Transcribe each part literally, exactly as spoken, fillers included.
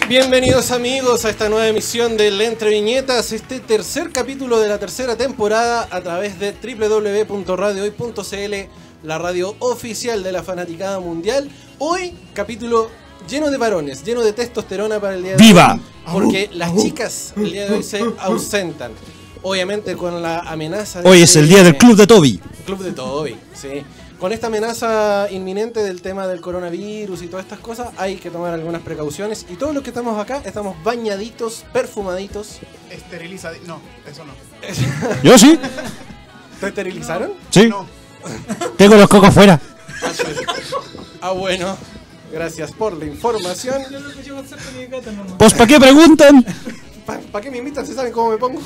Bienvenidos amigos a esta nueva emisión del Entre Viñetas, este tercer capítulo de la tercera temporada a través de doble u doble u doble u punto radio hoy punto c l, la radio oficial de la fanaticada mundial. Hoy capítulo lleno de varones, lleno de testosterona para el día de ¡Viva! hoy, porque las chicas el día de hoy se ausentan, obviamente con la amenaza de Hoy es el día del Club de Toby. Club de Toby, sí. Con esta amenaza inminente del tema del coronavirus y todas estas cosas, hay que tomar algunas precauciones. Y todos los que estamos acá estamos bañaditos, perfumaditos. Esterilizaditos. No, eso no. ¿Yo sí? ¿Te esterilizaron? Sí. No. Tengo los cocos fuera. Ah, bueno. Gracias por la información. Pues, ¿para qué preguntan? ¿Para pa qué me invitan si saben cómo me pongo?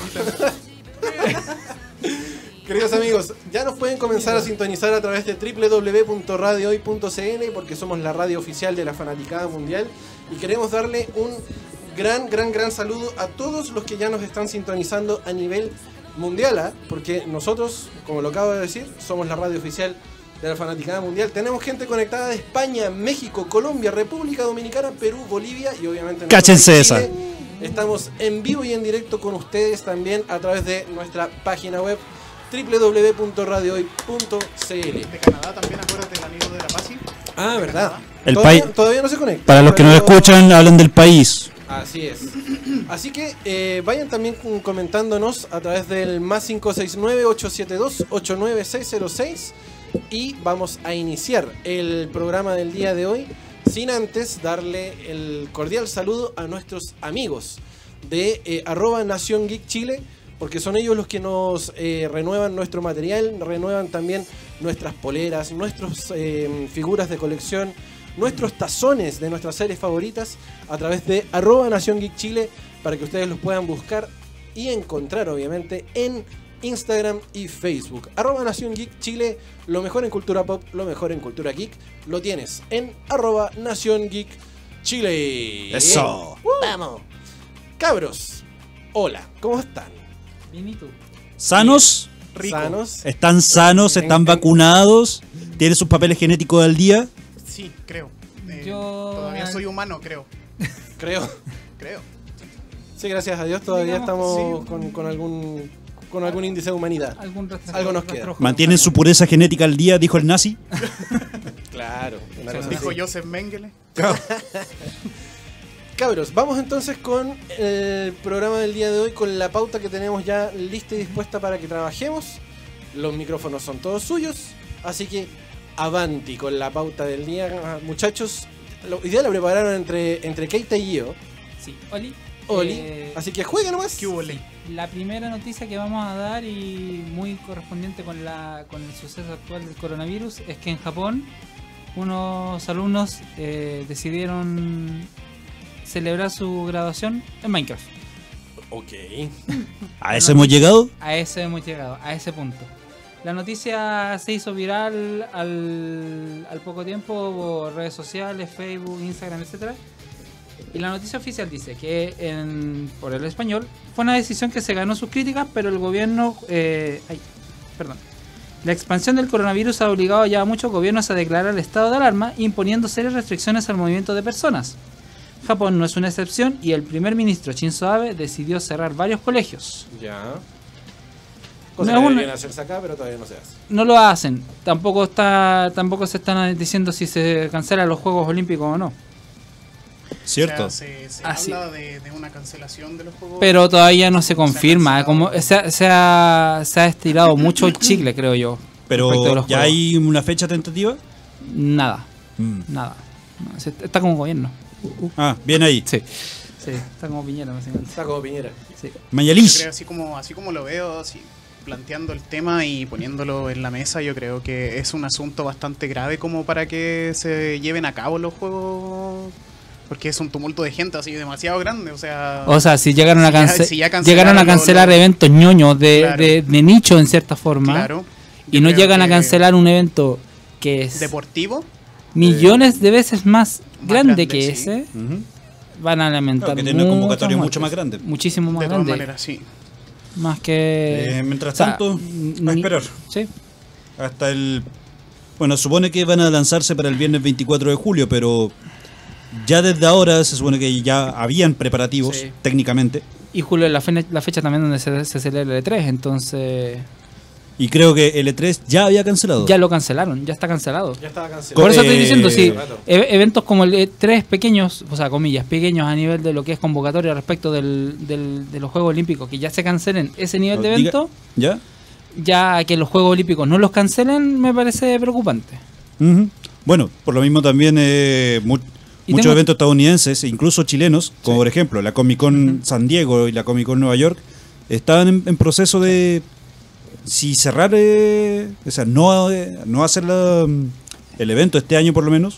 Queridos amigos, ya nos pueden comenzar a sintonizar a través de doble u doble u doble u punto radio hoy punto c l porque somos la radio oficial de la fanaticada mundial y queremos darle un gran, gran, gran saludo a todos los que ya nos están sintonizando a nivel mundial, ¿eh? Porque nosotros, como lo acabo de decir, somos la radio oficial de la fanaticada mundial. Tenemos gente conectada de España, México, Colombia, República Dominicana, Perú, Bolivia y obviamente cáchense esa. Estamos en vivo y en directo con ustedes también a través de nuestra página web doble u doble u doble u punto radio hoy punto c l. De Canadá también, acuérdate, el amigo de la Pasi. Ah, verdad. El todavía, país. todavía no se conecta. Para los que no escuchan, hablan del país. Así es. Así que eh, vayan también comentándonos a través del más cinco seis nueve, ocho siete dos, ocho nueve seis cero seis y vamos a iniciar el programa del día de hoy sin antes darle el cordial saludo a nuestros amigos de eh, arroba Nación Geek Chile, porque son ellos los que nos eh, renuevan nuestro material, renuevan también nuestras poleras, nuestras eh, figuras de colección, nuestros tazones de nuestras series favoritas a través de arroba Nación Geek Chile, para que ustedes los puedan buscar y encontrar obviamente en Instagram y Facebook. Arroba Nación Geek Chile, lo mejor en cultura pop, lo mejor en cultura geek, lo tienes en arroba Nación Geek Chile. Eso. Uh, ¡Vamos! Cabros, hola, ¿cómo están? Bien, ¿y tú? ¿Sanos? Rico. ¿Sanos? ¿Están sanos? ¿Están En- en- vacunados? ¿Tienen sus papeles genéticos al día? Sí, creo. Eh, Yo- Todavía soy humano, creo. Creo. Creo. Sí, gracias a Dios todavía Digamos, estamos sí. con, con algún con algún índice de humanidad. Algún rastro- Algo nos queda. rastrojo. ¿Mantienen su pureza genética al día? Dijo el nazi. Claro. Una Sí, cosa Dijo así. Joseph Mengele. Cabros, vamos entonces con el programa del día de hoy, con la pauta que tenemos ya lista y dispuesta para que trabajemos. Los micrófonos son todos suyos, así que avanti con la pauta del día, muchachos. Lo- Hoy día la prepararon entre, entre Keita y yo, Sí, Oli. Oli, eh, así que jueguen nomás. ¿Qué hubo, Ley? La primera noticia que vamos a dar, y muy correspondiente con la con el suceso actual del coronavirus, es que en Japón unos alumnos eh, decidieron celebrar su graduación en Minecraft. Ok. ¿A eso hemos llegado? A eso hemos llegado, a ese punto. La noticia se hizo viral al, al poco tiempo por redes sociales, Facebook, Instagram, etcétera. Y la noticia oficial dice que, en, por el español, fue una decisión que se ganó sus críticas, pero el gobierno... Eh, ay, perdón. La expansión del coronavirus ha obligado ya a muchos gobiernos a declarar el estado de alarma, imponiendo serias restricciones al movimiento de personas. Japón no es una excepción y el primer ministro Shinzo Abe decidió cerrar varios colegios. Ya. Cosa No, que una- deberían hacerse acá, pero todavía no se hace. No lo hacen. Tampoco está, tampoco se están diciendo si se cancelan los Juegos Olímpicos o no. ¿Cierto? O sea, se se Ah, sí. habla de, de una cancelación de los juegos. Pero todavía no se confirma. cancelado. Como se, ha- se, ha, se ha estirado mucho el chicle, creo yo. respecto de Pero los ¿ya juegos. hay una fecha tentativa? Nada, Mm. nada. No, se- está como gobierno. Ah, bien ahí. Sí. Sí, está como Piñera, básicamente. Está como Piñera. Sí. Yo Mayalish. creo, así como, así como lo veo, así, planteando el tema y poniéndolo en la mesa, yo creo que es un asunto bastante grave como para que se lleven a cabo los juegos, porque es un tumulto de gente así demasiado grande, o sea... O sea, si llegaron a, Si ya- cance- si ya cancelaron llegaron a lo- cancelar lo- eventos ñoños de, Claro. de, de nicho en cierta forma, claro. y Yo no creo llegan a que cancelar un evento que es deportivo, millones de veces más, Más grande grande, que sí. ese, Ujú. van a lamentar Claro, que tiene una muchas convocatoria mucho muertes. más grande. Muchísimo más de todas grande. maneras, sí. Más que... Eh, mientras o sea, tanto, ni- a esperar. Sí. Hasta el... Bueno, supone que van a lanzarse para el viernes veinticuatro de julio, pero ya desde ahora se supone que ya habían preparativos Sí. técnicamente. Y julio es la, fe- la fecha también donde se, se celebra el E tres, entonces Y creo que el E tres ya había cancelado. ya lo cancelaron, ya está cancelado. Ya estaba cancelado. Por eso estoy Eh, diciendo, sí, rato. e- eventos como el E tres pequeños, o sea, comillas, pequeños a nivel de lo que es convocatoria respecto del, del- de los Juegos Olímpicos, que ya se cancelen ese nivel de Diga- evento, ¿Ya? ya que los Juegos Olímpicos no los cancelen, me parece preocupante. Ujú. Bueno, por lo mismo también eh, mu- Y muchos tengo- eventos estadounidenses, e incluso chilenos, como Sí. por ejemplo la Comic Con San Diego y la Comic Con Nueva York, estaban en, en proceso de si cerrar, eh, o sea, no, eh, no hacer la, mm, el evento este año por lo menos,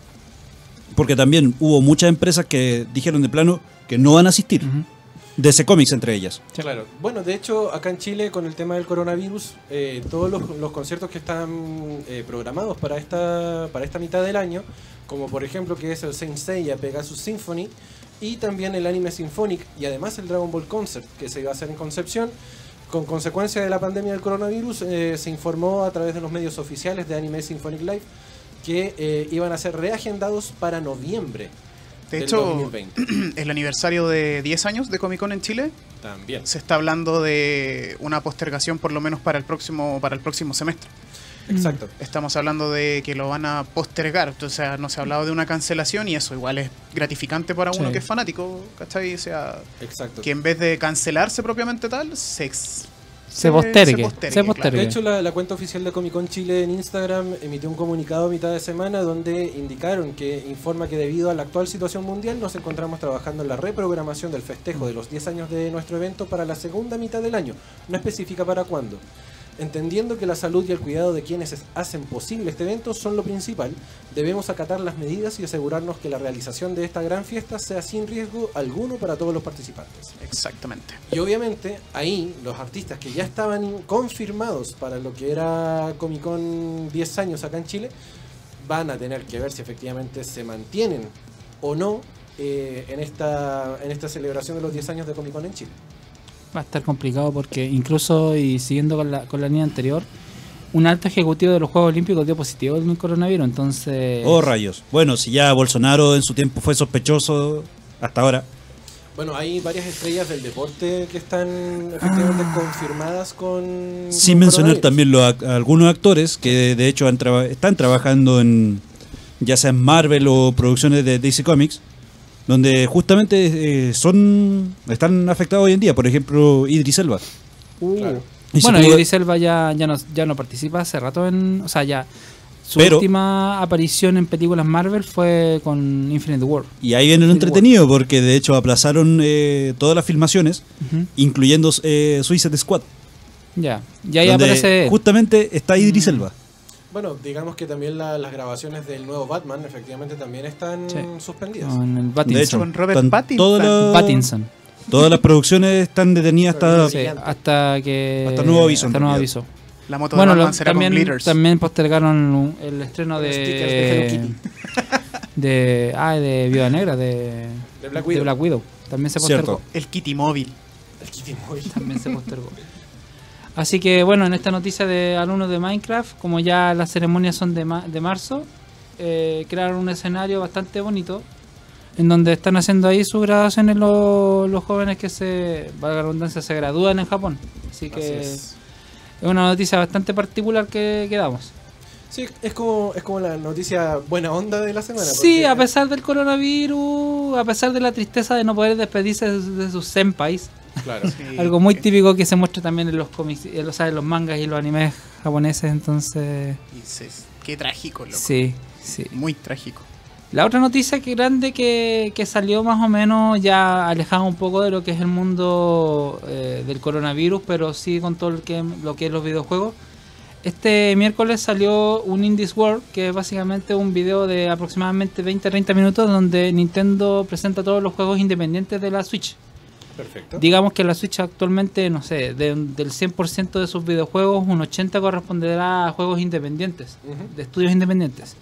porque también hubo muchas empresas que dijeron de plano que no van a asistir, Ujú. D C Comics entre ellas. Claro. Bueno, de hecho, acá en Chile, con el tema del coronavirus, eh, todos los, los conciertos que están eh, programados para esta, para esta mitad del año, como por ejemplo que es el Saint Seiya Pegasus Symphony, y también el Anime Symphonic, y además el Dragon Ball Concert, que se iba a hacer en Concepción, con consecuencia de la pandemia del coronavirus, eh, se informó a través de los medios oficiales de Anime Symphonic Live que eh, iban a ser reagendados para noviembre. De del hecho, dos mil veinte. el aniversario de diez años de Comic Con en Chile, También. se está hablando de una postergación por lo menos para el próximo para el próximo semestre. Exacto. Estamos hablando de que lo van a postergar, entonces no se ha hablado de una cancelación y eso igual es gratificante para uno Sí. que es fanático, ¿cachai? O sea, Exacto. que en vez de cancelarse propiamente tal, se, ex- Se postergue, se claro. postergue. De hecho, la, la cuenta oficial de Comic Con Chile en Instagram emitió un comunicado a mitad de semana donde indicaron que informa que debido a la actual situación mundial nos encontramos trabajando en la reprogramación del festejo de los diez años de nuestro evento para la segunda mitad del año, no especifica para cuándo. Entendiendo que la salud y el cuidado de quienes es- hacen posible este evento son lo principal, debemos acatar las medidas y asegurarnos que la realización de esta gran fiesta sea sin riesgo alguno para todos los participantes. Exactamente. Y obviamente ahí los artistas que ya estaban confirmados para lo que era Comic Con diez años acá en Chile van a tener que ver si efectivamente se mantienen o no eh, en, esta, en esta celebración de los diez años de Comic Con en Chile. Va a estar complicado porque incluso, y siguiendo con la, con la línea anterior, un alto ejecutivo de los Juegos Olímpicos dio positivo del coronavirus, entonces... Oh, rayos. Bueno, si ya Bolsonaro en su tiempo fue sospechoso hasta ahora. Bueno, hay varias estrellas del deporte que están efectivamente confirmadas con... Sin con mencionar coronavirus. también los, ac- algunos actores que de hecho han traba- están trabajando en ya sea en Marvel o producciones de D C Comics, donde justamente eh, son están afectados hoy en día. Por ejemplo, Idris Elba. Uh. Claro. Y se Bueno, pudo- Idris Elba ya, ya, no, ya no participa hace rato en... O sea, ya... Su Pero- última aparición en películas Marvel fue con Infinite War. Y ahí viene lo entretenido, porque de hecho aplazaron eh, todas las filmaciones, Ujú. incluyendo eh, Suicide Squad. Ya, y ahí donde aparece... justamente está Idris Mm. Elba. Bueno, digamos que también la- las grabaciones del nuevo Batman efectivamente también están Sí. suspendidas. Con el De Pattinson. hecho, Con Robert están Pattinson. todas las- Pattinson. Todas las producciones están detenidas hasta... Sí, hasta que... Hasta nuevo aviso, Hasta en nuevo realidad. aviso. La moto Bueno, de lo- Batman será con también, glitters. también postergaron el estreno Con de... stickers de Hello Kitty. de... Ah, de Viuda Negra, de... De Black de Widow. Black Widow. También se Cierto. postergó. El Kitty Móvil. El Kitty Móvil. También se postergó. Así que bueno, en esta noticia de alumnos de Minecraft, como ya las ceremonias son de, ma- de marzo, eh, crearon un escenario bastante bonito en donde están haciendo ahí sus graduaciones los, los jóvenes que se, valga la redundancia, se gradúan en Japón. Así que Así es. es. una noticia bastante particular que, que damos. Sí, es como, es como la noticia buena onda de la semana. Sí, porque- a pesar del coronavirus, a pesar de la tristeza de no poder despedirse de, de sus senpais, Claro. Sí. algo muy típico que se muestra también en los cómics, en los, en los mangas y los animes japoneses, entonces Y se- Qué trágico, loco. sí, sí. Muy trágico. La otra noticia que grande que, que salió más o menos ya alejada un poco de lo que es el mundo eh, del coronavirus, pero sí con todo lo que, lo que es los videojuegos. Este miércoles salió un Indies World, que es básicamente un video de aproximadamente veinte a treinta minutos donde Nintendo presenta todos los juegos independientes de la Switch. Perfecto. Digamos que la Switch actualmente, no sé, de- del cien por ciento de sus videojuegos, un ochenta por ciento corresponderá a juegos independientes, Ujú. de estudios independientes.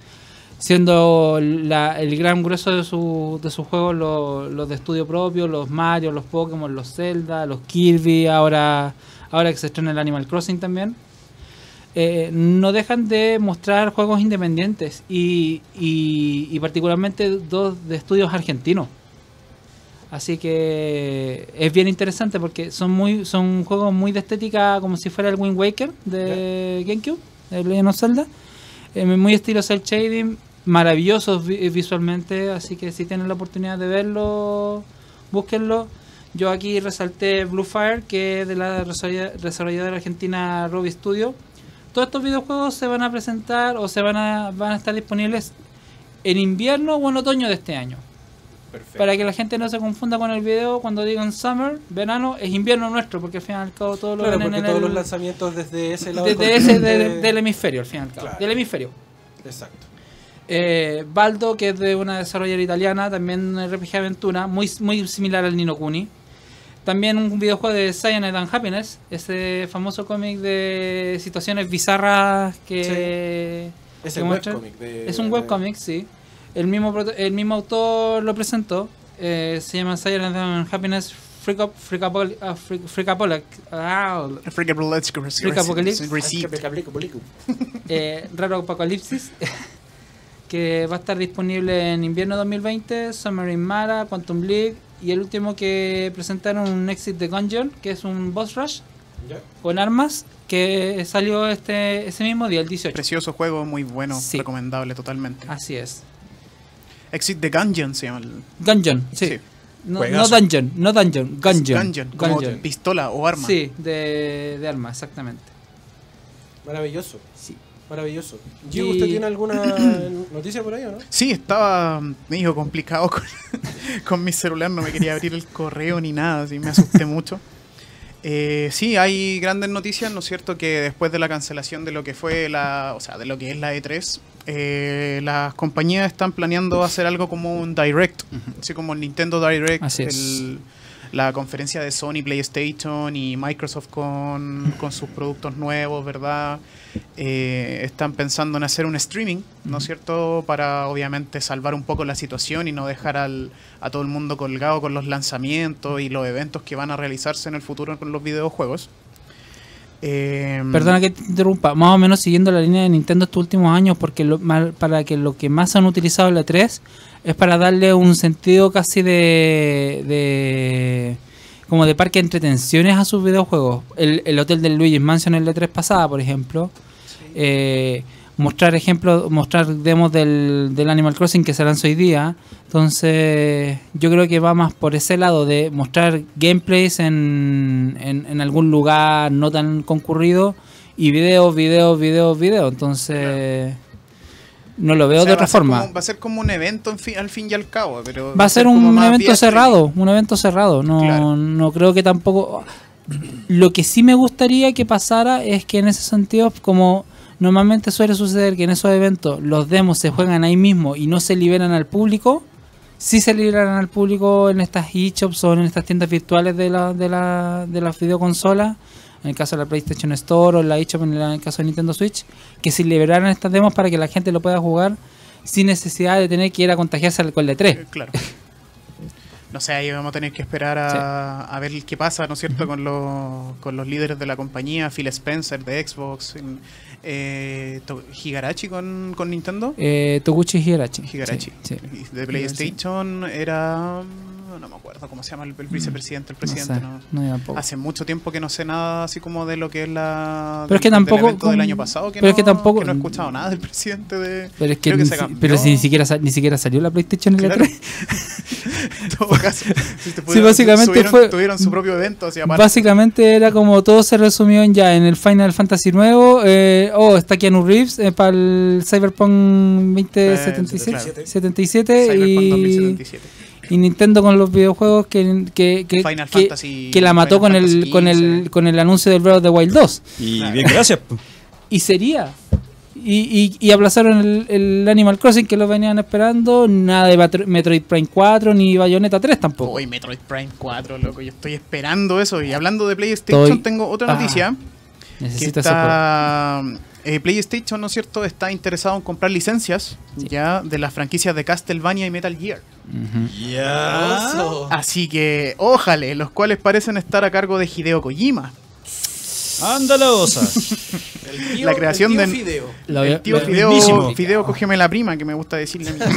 Siendo la- el gran grueso de, su, de sus juegos los, los de estudio propio, los Mario, los Pokémon, los Zelda, los Kirby, ahora, ahora que se estrena el Animal Crossing también. eh, no dejan de mostrar juegos independientes y, y, y particularmente dos de estudios argentinos. Así que es bien interesante porque son muy son juegos muy de estética como si fuera el Wind Waker de yeah. GameCube, el Legend of Zelda. Eh, muy estilo cel shading, maravillosos vi visualmente, así que si tienen la oportunidad de verlo, búsquenlo. Yo aquí resalté Blue Fire, que es de la desarrolladora argentina Robbie Studio. Todos estos videojuegos se van a presentar o se van a, van a estar disponibles en invierno o en otoño de este año. Perfecto. Para que la gente no se confunda con el video cuando digan summer, verano, es invierno nuestro, porque al fin y al cabo todo lo claro, ven en todos el, los lanzamientos desde ese lado desde ese de, del hemisferio, al fin y al cabo, claro. del hemisferio. Exacto. Eh, Baldo, que es de una desarrolladora italiana, también R P G aventura, muy, muy similar al Ni no Kuni. También un videojuego de Cyanide and Happiness, ese famoso cómic de situaciones bizarras que... Sí. Es, que el muestran. webcomic de, es un webcomic, sí. El mismo, el mismo autor lo presentó. Eh, se llama Cyanide and Happiness Freak Up, Freak Apol, uh, Freak, Freak Apol, ah, Freak Apocalypse. Freak Apocalypse. eh, Raro Apocalipsis. Que va a estar disponible en invierno dos mil veinte, Summer in Mara, Quantum League, y el último que presentaron, un Exit the Gungeon, que es un boss rush yeah. con armas, que salió este ese mismo día, el dieciocho. Precioso juego, muy bueno, sí. recomendable totalmente. Así es. Exit the Gungeon se llama el... Gungeon, sí. sí. No, no Dungeon, no Dungeon, Gungeon. Gungeon, como Gungeon. Pistola o arma. Sí, de, de arma, exactamente. Maravilloso. Sí. Maravilloso. Gio, ¿usted tiene alguna noticia por ahí o no? Sí, estaba medio complicado con, con mi celular, no me quería abrir el correo ni nada, así me asusté mucho. Eh, sí, hay grandes noticias, ¿no es cierto? Que después de la cancelación de lo que fue la, o sea, de lo que es la E tres, eh, las compañías están planeando hacer algo como un Direct, uh-huh. así como el Nintendo Direct, así es. El, la conferencia de Sony, PlayStation y Microsoft con, con sus productos nuevos, ¿verdad? Eh, están pensando en hacer un streaming, ¿no es cierto? Para obviamente salvar un poco la situación y no dejar al, a todo el mundo colgado con los lanzamientos y los eventos que van a realizarse en el futuro con los videojuegos. Eh, Perdona que te interrumpa, más o menos siguiendo la línea de Nintendo estos últimos años, porque lo, para que lo que más han utilizado la E tres es para darle un sentido casi de, de como de parque de entretenciones a sus videojuegos. El, el hotel del Luigi's Mansion en la E tres pasada, por ejemplo. Sí. Eh, mostrar ejemplos, mostrar demos del, del Animal Crossing que se lanzó hoy día. Entonces yo creo que va más por ese lado de mostrar gameplays en, en, en algún lugar no tan concurrido y videos, videos, videos, videos. Entonces claro. no lo veo, o sea, de otra forma. Como, va a ser como un evento en fin, al fin y al cabo. Pero va, va a ser un, un evento cerrado, un evento cerrado. No, claro. no creo que tampoco... Lo que sí me gustaría que pasara es que en ese sentido, como normalmente suele suceder que en esos eventos los demos se juegan ahí mismo y no se liberan al público, sí se liberan al público en estas eShops o en estas tiendas virtuales de la, de la, de las videoconsolas, en el caso de la PlayStation Store o la eShop en el caso de Nintendo Switch, que se liberaran estas demos para que la gente lo pueda jugar sin necesidad de tener que ir a contagiarse con la E tres. Claro. No sé, ahí vamos a tener que esperar a, sí. a ver qué pasa, ¿no es cierto?, uh-huh. con, los, con los líderes de la compañía, Phil Spencer de Xbox, eh, Higarashi con, con Nintendo. Eh, Toguchi Higarashi. Higarashi. Sí, sí. De PlayStation sí. era... no me acuerdo cómo se llama el, el vicepresidente, el presidente. No, sé, no, no hace mucho tiempo que no sé nada así como de lo que es la... Pero es que tampoco... Del evento del año pasado, que, pero no, es que, tampoco, que no he escuchado nada del presidente de... Pero es que, que si, pero si ni siquiera, ni siquiera salió la PlayStation en claro. la E tres. En todo caso, si te sí, básicamente subieron, fue... tuvieron su propio evento. O sea, básicamente era como todo se resumió en ya en el Final Fantasy nuevo. Eh, oh, está Keanu Reeves eh, para el Cyberpunk veinte setenta y siete. Eh, claro. setenta y siete Cyberpunk y... dos mil setenta y siete. Y Nintendo con los videojuegos que que, que, Final que, Fantasy, que la mató Final con el Fantasy con el con el anuncio del Breath of the Wild dos. Y claro. bien, gracias. Y sería. Y, y, y aplazaron el, el Animal Crossing que lo venían esperando. Nada de Metroid Prime cuatro ni Bayonetta tres tampoco. Uy, Metroid Prime cuatro, loco. Yo estoy esperando eso. Y hablando de PlayStation, estoy... tengo otra noticia. Ah, necesito que está... Eh, PlayStation, ¿no es cierto?, está interesado en comprar licencias sí. ya de las franquicias de Castlevania y Metal Gear. Uh-huh. Yeah. Así que, ójale, los cuales parecen estar a cargo de Hideo Kojima. Anda la osa. El tío- La creación el tío de- Fideo. Lo- El tío lo- Fideo, mismísimo. Fideo, cógeme la prima, que me gusta decirle a mí.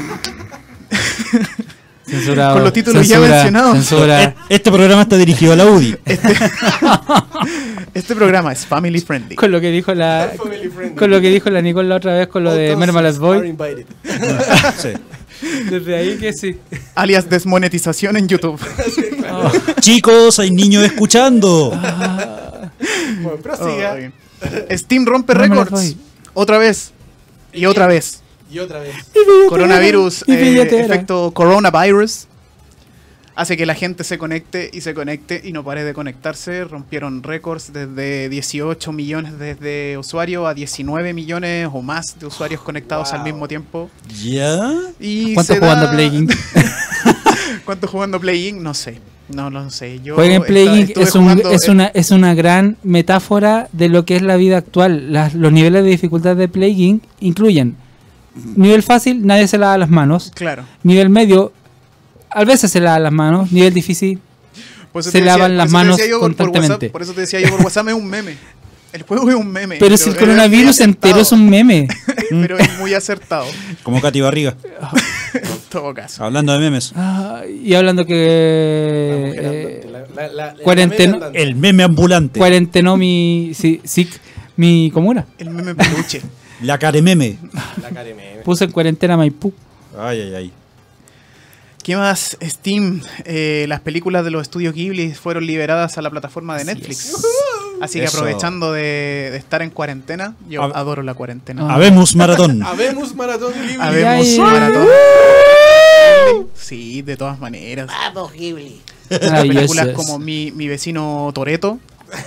Censurado. Con los títulos ya Censura, mencionados. Censura. E- Este programa está dirigido a la U D I. Este programa es family friendly. Con lo que dijo la Family friendly. con lo que dijo la Nicole la otra vez con lo de All Mermaless concepts are Boy. invited. Sí. Desde ahí que sí. Alias desmonetización en YouTube. Oh. Chicos, hay niños escuchando. Bueno, prosiga. Oh, bien. Steam rompe No me las récords. doy. Otra vez. Y otra vez. Y otra vez. Coronavirus, Y eh, billetera. efecto coronavirus, hace que la gente se conecte y se conecte y no pare de conectarse. Rompieron récords desde dieciocho millones desde usuarios a diecinueve millones o más de usuarios conectados Wow. al mismo tiempo. ¿Ya? Y ¿Cuánto se jugando da- Plague Inc? ¿Cuánto jugando Play Inc? No sé. No, no sé. Yo Jueguen esta- Plague Inc. estuve Es, un- jugando, es, eh, una, es una gran metáfora de lo que es la vida actual. Las- los niveles de dificultad de Plague Inc. incluyen nivel fácil, nadie se lava las manos. Claro. Nivel medio, a veces se lava las manos. Nivel difícil, Por eso Se te decía- lavan por las eso te manos decía yo por- por constantemente. WhatsApp, por eso te decía yo por WhatsApp, es un meme. El juego es un meme. pero si el es coronavirus muy acertado. entero es un meme. Pero es muy acertado. Como Katy Barriga. En todo caso. Hablando de memes. Ah, y hablando que eh, La- la- la- la- cuarentena- la media El meme ambulante. cuarentenó mi sí, sí, mi comuna. El meme peluche. La carememe. La cara meme. Puse en cuarentena Maipú. Ay, ay, ay. ¿Qué más? Steam. Eh, las películas de los estudios Ghibli fueron liberadas a la plataforma de Así Netflix. es. Así que Eso. aprovechando de, de estar en cuarentena, yo Hab- adoro la cuarentena. Ah. Habemos maratón. Habemos maratón Ghibli. Habemos Ay, maratón. Sí, de todas maneras. Películas Maravilloso. como mi, mi vecino Toreto.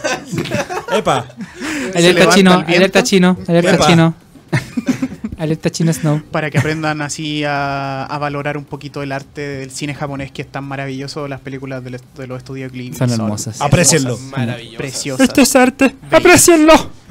Epa. Se Alerta levanta chino, el viento. alerta chino, alerta Epa. chino. Alerta chino Snow. Para que aprendan así a, a valorar un poquito el arte del cine japonés, que es tan maravilloso. Las películas del est- de los estudios Ghibli Son hermosas. Aprecienlo. Maravilloso. Preciosas. es arte, aprecienlo.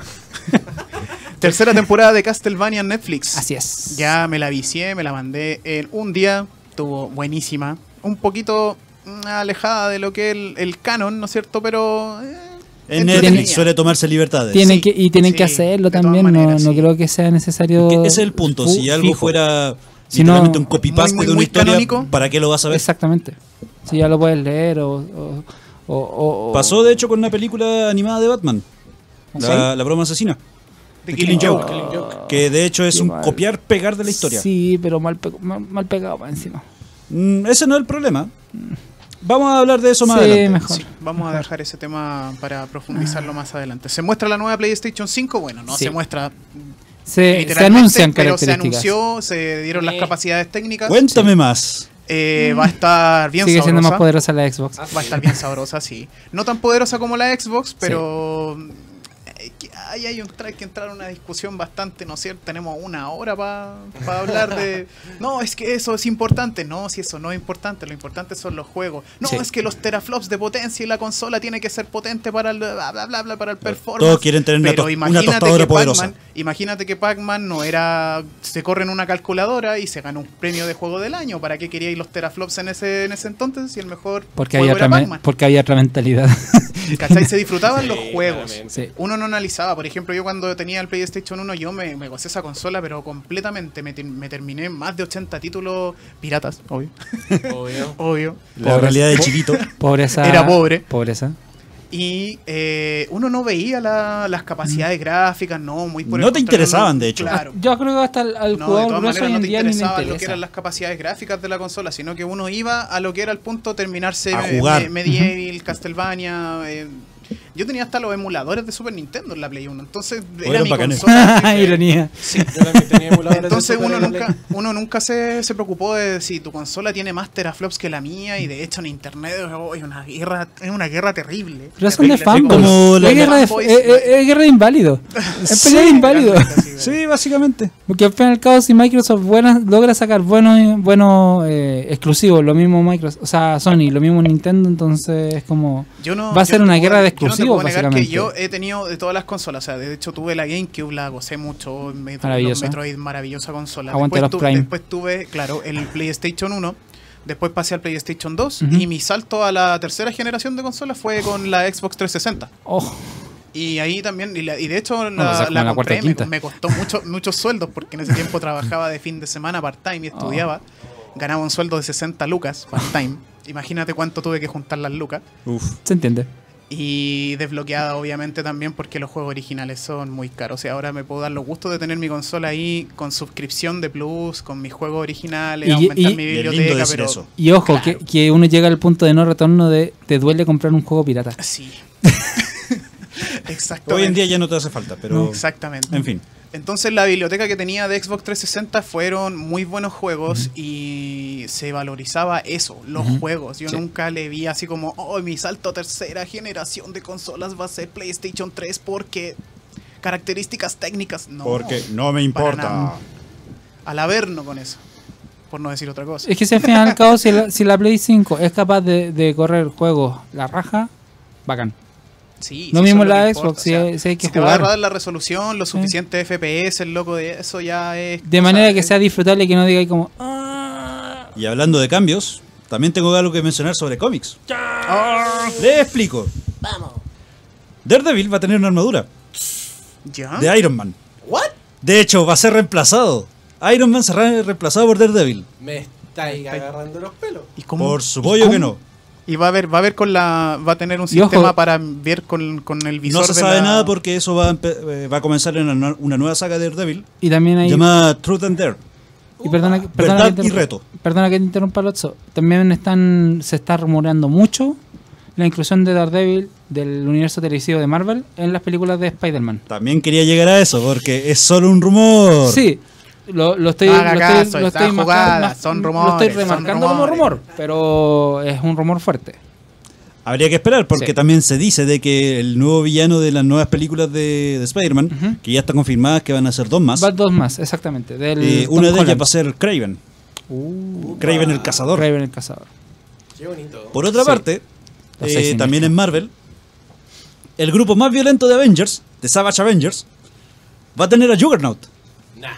Tercera temporada de Castlevania en Netflix. Así es. Ya me la vicié, me la mandé en un día. Estuvo buenísima. Un poquito mm, alejada de lo que es el, el canon, ¿no es cierto? Pero... eh, En entretenida. Netflix suele tomarse libertades. Tienen Sí, que, y tienen sí, que hacerlo de todas también, maneras, no, no sí. creo que sea necesario. Que ese es el punto. fu- Si algo fijo. fuera Si no- literalmente un copy-paste Muy, muy, de una muy historia, canónico. ¿para qué lo vas a ver? Exactamente. Si ya lo puedes leer o. o, o- o- Pasó de hecho con una película animada de Batman. La, la broma asesina. The The Killing Killing Joke. Joke. Que de hecho es Qué un mal. copiar-pegar de la historia. Sí, pero mal, pe- mal, mal pegado para encima. Mm, ese no es el problema. Vamos a hablar de eso más Sí, adelante. mejor. Sí, vamos a dejar ese tema para profundizarlo más adelante. ¿Se muestra la nueva PlayStation cinco? Bueno, no Sí. se muestra Se, se literalmente, anuncian pero se características. anunció, se dieron las Eh. capacidades técnicas. Cuéntame más. Eh, va a estar bien Sigue siendo sabrosa. más poderosa la Xbox. Va a estar bien sabrosa, sí. No tan poderosa como la Xbox, pero eh, que ahí hay, un, hay que entrar en una discusión bastante, ¿no es cierto? Tenemos una hora para hablar de... No, es que eso es importante. No, si eso no es importante, lo importante son los juegos. No, Sí. es que los teraflops de potencia y la consola tiene que ser potente para el, bla, bla, bla, bla, para el performance. Todos quieren tener una, Pero to- una imagínate tostadora que poderosa. Pac-Man, imagínate que Pac-Man no era... Se corre en una calculadora y se gana un premio de juego del año. ¿Para qué queríais los teraflops en ese, en ese entonces? Si el mejor Porque juego había, era otra me- Pac-Man. porque había otra mentalidad. ¿Cachai? Se disfrutaban los Sí, juegos. claramente. Sí. Uno no analizaba. Por ejemplo, yo cuando tenía el PlayStation uno, yo me, me gocé esa consola, pero completamente. Me, te- me terminé más de ochenta títulos piratas, obvio. Obvio. Obvio. La Pobre- realidad de chiquito. Pobreza. Era pobre. Pobreza. Y eh, uno no veía la- las capacidades gráficas, no, muy por el No te contrario, interesaban, no- de hecho. Claro. Yo creo que hasta al, al No, de jugador todas grueso maneras hoy no en te día ni le interesaba lo que interesa. eran las capacidades gráficas de la consola, sino que uno iba a lo que era el punto terminarse A me- jugar. me- Medieval, Castlevania. eh, yo tenía hasta los emuladores de Super Nintendo en la Play uno, entonces era eran mi bacanes. consola. Ironía. Sí. Yo también tenía emuladores de Entonces Super uno en la nunca, Play. uno nunca se, se preocupó de si tu consola tiene más teraflops que la mía, y de hecho en internet oh, es una guerra, es una guerra terrible. Pero son de Terrible, así fanboys. como la- Es guerra de, fanboys, es, es- es guerra de inválido. Es pelea de inválido. realmente, así, Sí, básicamente. Porque al fin y al cabo, si Microsoft buena, logra sacar buenos buenos eh, exclusivos, lo mismo Microsoft, o sea, Sony, lo mismo Nintendo, entonces es como. Yo no- Va a yo ser no una te guerra puedo- de yo no te exclusivos, puedo negar básicamente. que yo he tenido de todas las consolas, o sea, de hecho tuve la GameCube, la gocé mucho, me, Maravillosa. los Metroid, maravillosa consola. Aguante después, los tu- Prime. después tuve, claro, el PlayStation uno, después pasé al PlayStation dos, Ujú. y mi salto a la tercera generación de consolas fue con la Xbox trescientos sesenta. Oh, Y ahí también, y, la- y de hecho Bueno, la, o sea, como la la cuarta compré, y me, quinta. me costó mucho, muchos sueldos porque en ese tiempo trabajaba de fin de semana part-time y estudiaba. Ganaba un sueldo de sesenta lucas part-time. Imagínate cuánto tuve que juntar las lucas. Uf. Se entiende. Y desbloqueada obviamente también porque los juegos originales son muy caros. Y ahora me puedo dar los gustos de tener mi consola ahí con suscripción de Plus, con mis juegos originales, Y- aumentar y- mi Y es lindo biblioteca, decir pero... eso. Y ojo, Claro. que, que uno llega al punto de no retorno de te duele comprar un juego pirata. Sí. Exactamente. Hoy en día ya no te hace falta, pero... Exactamente. En fin. Entonces la biblioteca que tenía de Xbox trescientos sesenta fueron muy buenos juegos y se valorizaba eso, los Ujú. juegos. Yo Sí. nunca le vi así como, oh, mi salto a tercera generación de consolas va a ser PlayStation tres porque características técnicas, no. Porque no me para importa. nada. Al averno con eso, por no decir otra cosa. Es que si al final y al cabo, si la, si la Play cinco es capaz de, de correr juegos la raja, bacán. Sí, Lo sí, mismo eso es lo la que Xbox, importa, si hay- si hay que te va a jugar. dar la resolución, los suficientes F P S, el loco de eso ya es... De cosa- manera que sea disfrutable y que no diga ahí como... "Ah". Y hablando de cambios, también tengo algo que mencionar sobre cómics. Ah, Les explico. Vamos. Daredevil va a tener una armadura ¿ya? de Iron Man. ¿What? De hecho, va a ser reemplazado. Iron Man será reemplazado por Daredevil. Me estáis agarrando los pelos. ¿Y cómo- Por su y pollo que cómo? no. Y va a haber, va a haber con la, va a tener un Y ojo, sistema para ver con, con el visor No se de sabe la- nada porque eso va a, empe- eh, va a comenzar en una, una nueva saga de Daredevil Y también hay... llamada Truth and Dare. Y perdona, que- perdona Verdad que y interrumpa- reto. Perdona que te interrumpa, Lotso. También están, se está rumoreando mucho la inclusión de Daredevil del universo televisivo de Marvel en las películas de Spider-Man. También quería llegar a eso porque es solo un rumor. Sí, lo, lo estoy, No haga lo caso, estoy, lo está estoy jugada, marcando- son Lo rumores, estoy son remarcando como rumores. rumor, pero es un rumor fuerte. Habría que esperar porque Sí. también se dice de que el nuevo villano de las nuevas películas de, de Spider-Man, Ujú. que ya está confirmada que van a ser dos más, Va dos más, exactamente. Del eh, Tom una de ellas Holland. va a ser Kraven. Uh, Kraven el cazador. Kraven el cazador. Qué bonito. Por otra Sí. parte, Los eh, seis también siniestros. en Marvel, el grupo más violento de Avengers, de Savage Avengers, va a tener a Juggernaut. Nah.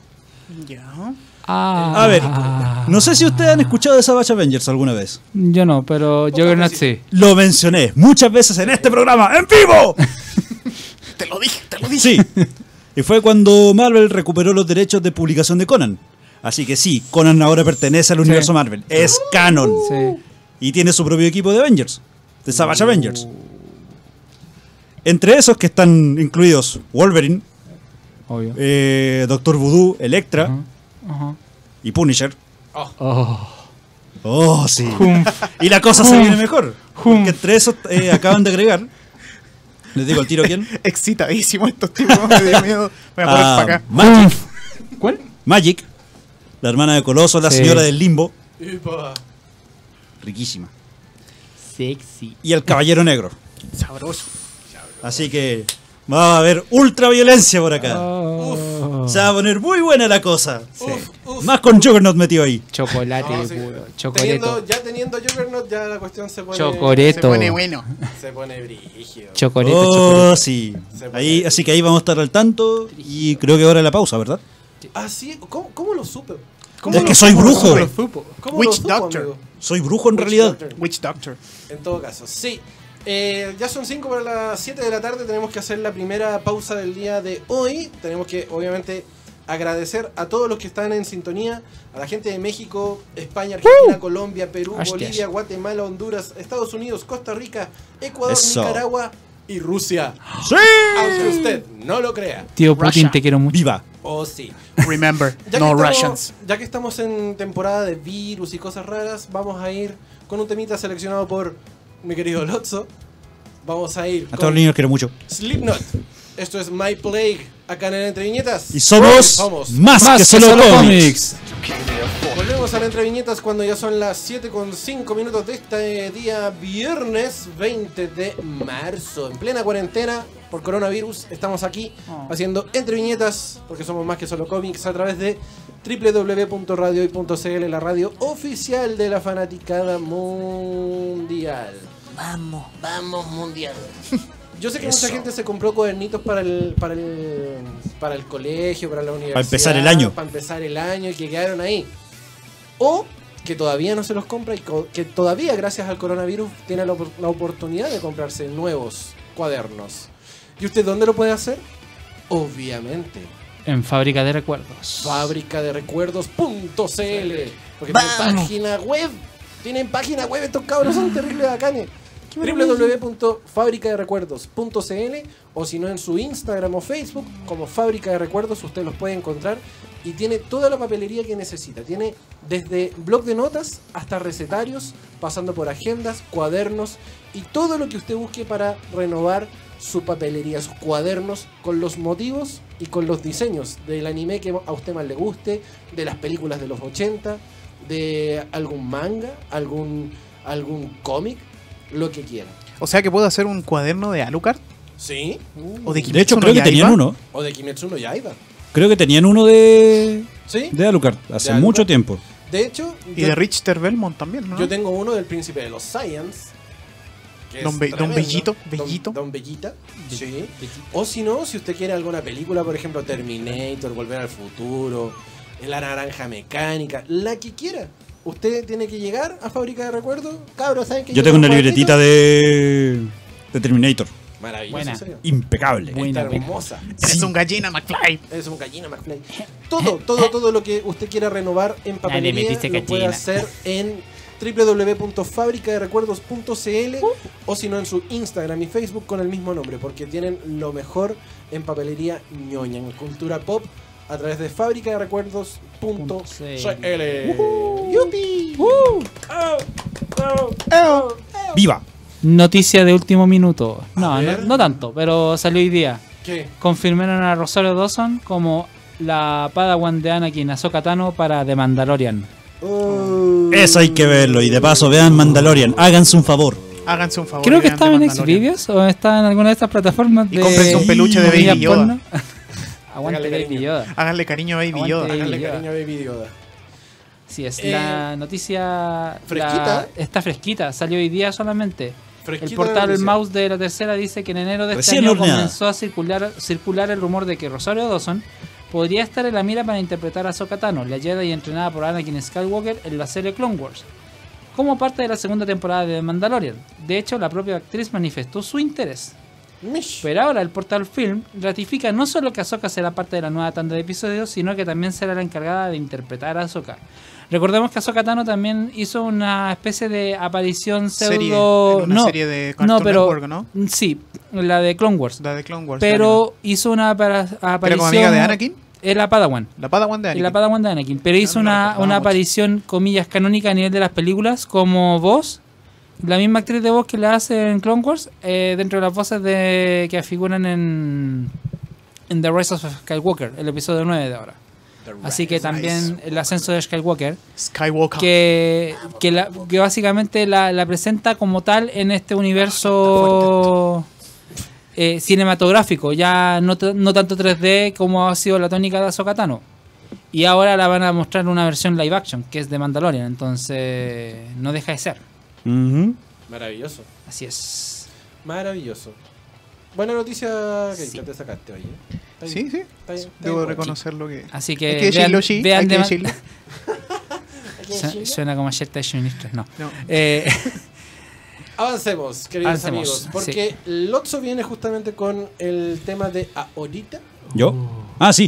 Ya. Ah, A ver, no sé si ustedes han escuchado de Savage Avengers alguna vez. Yo no, pero Juggernaut sí. Lo mencioné muchas veces en este programa, ¡en vivo! Te lo dije, te lo dije. Sí. Y fue cuando Marvel recuperó los derechos de publicación de Conan. Así que sí, Conan ahora pertenece al universo Marvel. Es canon. Sí. Y tiene su propio equipo de Avengers, de Savage Avengers. Entre esos que están incluidos Wolverine, Obvio. eh, Doctor Voodoo, Electra Ajá, ajá. y Punisher. Oh. Oh, sí. Y la cosa se viene mejor. Porque entre esos eh, acaban de agregar. Les digo al tiro quién. Excitadísimo estos tipos, me dio miedo. Voy a poner Ah, para acá. Magic, ¿Cuál? Magic, la hermana de Coloso, la Sí. señora del limbo. Upa. Riquísima. Sexy. Y el caballero negro. Sabroso. Así que va a haber ultra violencia por acá. Oh. Se va a poner muy buena la cosa. Uf, uf. Más con Juggernaut metido ahí. Chocolate No, sí. puro. Chocoreto. Teniendo, ya teniendo Juggernaut, ya la cuestión se pone. Se Chocoreto. pone bueno. Se pone brígido. Chocoreto, Oh, chocoreto. sí. Se pone Ahí, bien. así que ahí vamos a estar al tanto. Y creo que ahora la pausa, ¿verdad? Ah, sí. ¿Cómo, cómo lo supe? Es ¿Cómo que lo soy supo? brujo. ¿Cómo lo supo? ¿Cómo Witch lo supo, Doctor. amigo? Soy brujo en Witch realidad. Doctor. Witch Doctor. En todo caso, sí. Eh, ya son cinco para las siete de la tarde. Tenemos que hacer la primera pausa del día de hoy. Tenemos que, obviamente, agradecer a todos los que están en sintonía. A la gente de México, España, Argentina, Colombia, Perú, Hostias. Bolivia, Guatemala, Honduras, Estados Unidos, Costa Rica, Ecuador, Eso. Nicaragua y Rusia. ¡Sí! Aunque usted no lo crea. Tío Putin, Russia. te quiero mucho. ¡Viva! Oh, sí. Remember, Ya no que, estamos, Russians. ya que estamos en temporada de virus y cosas raras, vamos a ir con un temita seleccionado por mi querido Lotso. Vamos a ir A todos con los niños quiero mucho. Slipknot. Esto es My Plague, acá en el Entre Viñetas. Y somos, Somos. más, Más que solo, cómics. Volvemos al Entre Viñetas cuando ya son las siete con cinco minutos de este día viernes veinte de marzo. En plena cuarentena por coronavirus estamos aquí Oh. haciendo Entre Viñetas porque somos más que solo cómics a través de doble u doble u doble u punto radio hoy punto c l, la radio oficial de la fanaticada mundial. Vamos, vamos mundial. Yo sé que Eso. mucha gente se compró cuadernitos para el, para el para el colegio, para la universidad. empezar el año. Para empezar el año y que quedaron ahí. O que todavía no se los compra y co- que todavía gracias al coronavirus tiene la, opor- la oportunidad de comprarse nuevos cuadernos. ¿Y usted dónde lo puede hacer? Obviamente, En Fábrica de Recuerdos. fábrica de recuerdos punto c l. Porque ¡Vamos! tienen página web. Tienen página web, estos cabros son terribles bacanes. w w w punto fábrica de recuerdos punto c l, o si no en su Instagram o Facebook como Fábrica de Recuerdos, usted los puede encontrar y tiene toda la papelería que necesita. Tiene desde blog de notas hasta recetarios, pasando por agendas, cuadernos y todo lo que usted busque para renovar su papelería, sus cuadernos con los motivos y con los diseños del anime que a usted más le guste, de las películas de los ochenta, de algún manga, algún, algún cómic, lo que quiera. O sea que puedo hacer un cuaderno de Alucard ¿Sí? o de De hecho, Kimetsu no creo que Yaiba. tenían uno. O de Kimetsu no Yaiba. Creo que tenían uno de, ¿Sí? de Alucard hace ¿De Alucard? mucho tiempo. De hecho, Y yo, de Richter Belmont también, ¿no? yo tengo uno del príncipe de los Saiyans. que es Don Be- Don tremendo. Bellito, Don- Bellito. Don, Bellita. Sí. O si no, si usted quiere alguna película, por ejemplo, Terminator, Volver al Futuro, La Naranja Mecánica, la que quiera. Usted tiene que llegar a Fábrica de Recuerdos. Cabros, ¿saben que Yo tengo una cuadernito? libretita de, de Terminator. Maravilloso, Buena. en serio. Impecable. Buena, Está buena. hermosa. Es un gallina McFly. Es un gallina McFly. Todo, todo, todo lo que usted quiera renovar en papelería metiste lo puede gallina. hacer en w w w punto fábrica de recuerdos punto c l o si no en su Instagram y Facebook con el mismo nombre, porque tienen lo mejor en papelería ñoña, en cultura pop, a través de fábrica de recuerdos punto c l. ¡Yupi! ¡Viva! Noticia de último minuto. No, A no, ver. no tanto, pero salió hoy día. ¿Qué? Confirmaron a Rosario Dawson como la Padawan de Anakin Ahsoka Tano para The Mandalorian. Oh. Eso hay que verlo. Y de paso, vean Mandalorian. Háganse un favor. Háganse un favor. Creo y que vean estaba The en Mandalorian. Xvideos o está en alguna de estas plataformas Y de cómprense un peluche de comillas Baby Yoda. porno. Aguante Háganle Baby cariño. Yoda. Háganle cariño a Baby Aguante. Yoda. Háganle Yoda. cariño a Baby Yoda. Sí, es Eh, la noticia ¿fresquita? la- está fresquita, salió hoy día solamente. Fresquita El portal noticia. Mouse de la tercera dice que en enero de este Recién año horneada. comenzó a circular, circular el rumor de que Rosario Dawson podría estar en la mira para interpretar a Ahsoka Tano, la Jedi entrenada por Anakin Skywalker en la serie Clone Wars, como parte de la segunda temporada de The Mandalorian. De hecho, la propia actriz manifestó su interés. Mish. Pero ahora el portal Film ratifica no solo que Ahsoka será parte de la nueva tanda de episodios, sino que también será la encargada de interpretar a Ahsoka. Recordemos que Ahsoka Tano también hizo una especie de aparición Serie, pseudo... en una no, serie de no, Cartoon pero... Network, ¿no? Sí, la de Clone Wars. La de Clone Wars. Pero hizo una apara- aparición... ¿Era como amiga de Anakin? Era Padawan. La Padawan de Y Anakin. la Padawan de Anakin. Pero hizo no me una, recordaba una mucho. aparición, comillas, canónica a nivel de las películas como voz. La misma actriz de voz que la hace en Clone Wars, eh, dentro de las voces de que figuran en, en The Rise of Skywalker, el episodio nueve de ahora. Así que también el ascenso de Skywalker, Skywalker. que, que, la- que básicamente la, la presenta como tal en este universo eh, cinematográfico, ya no, t- no tanto tres D como ha sido la tónica de Ahsoka Tano. Y ahora la van a mostrar una versión live action, que es de Mandalorian, entonces no deja de ser. Ujú. Maravilloso. Así es. Maravilloso. Buena noticia que Sí. te sacaste, oye. Está bien, Sí, sí. está bien, está Debo bien. reconocer lo que... Así que Hay que decirlo, sí. vean Hay que de- decirlo. Su- Suena como ayer Ministers, no. No. Eh, Avancemos, queridos Avancemos, amigos, porque Lotso viene justamente con el tema de ahorita, ¿Yo? Ah, sí.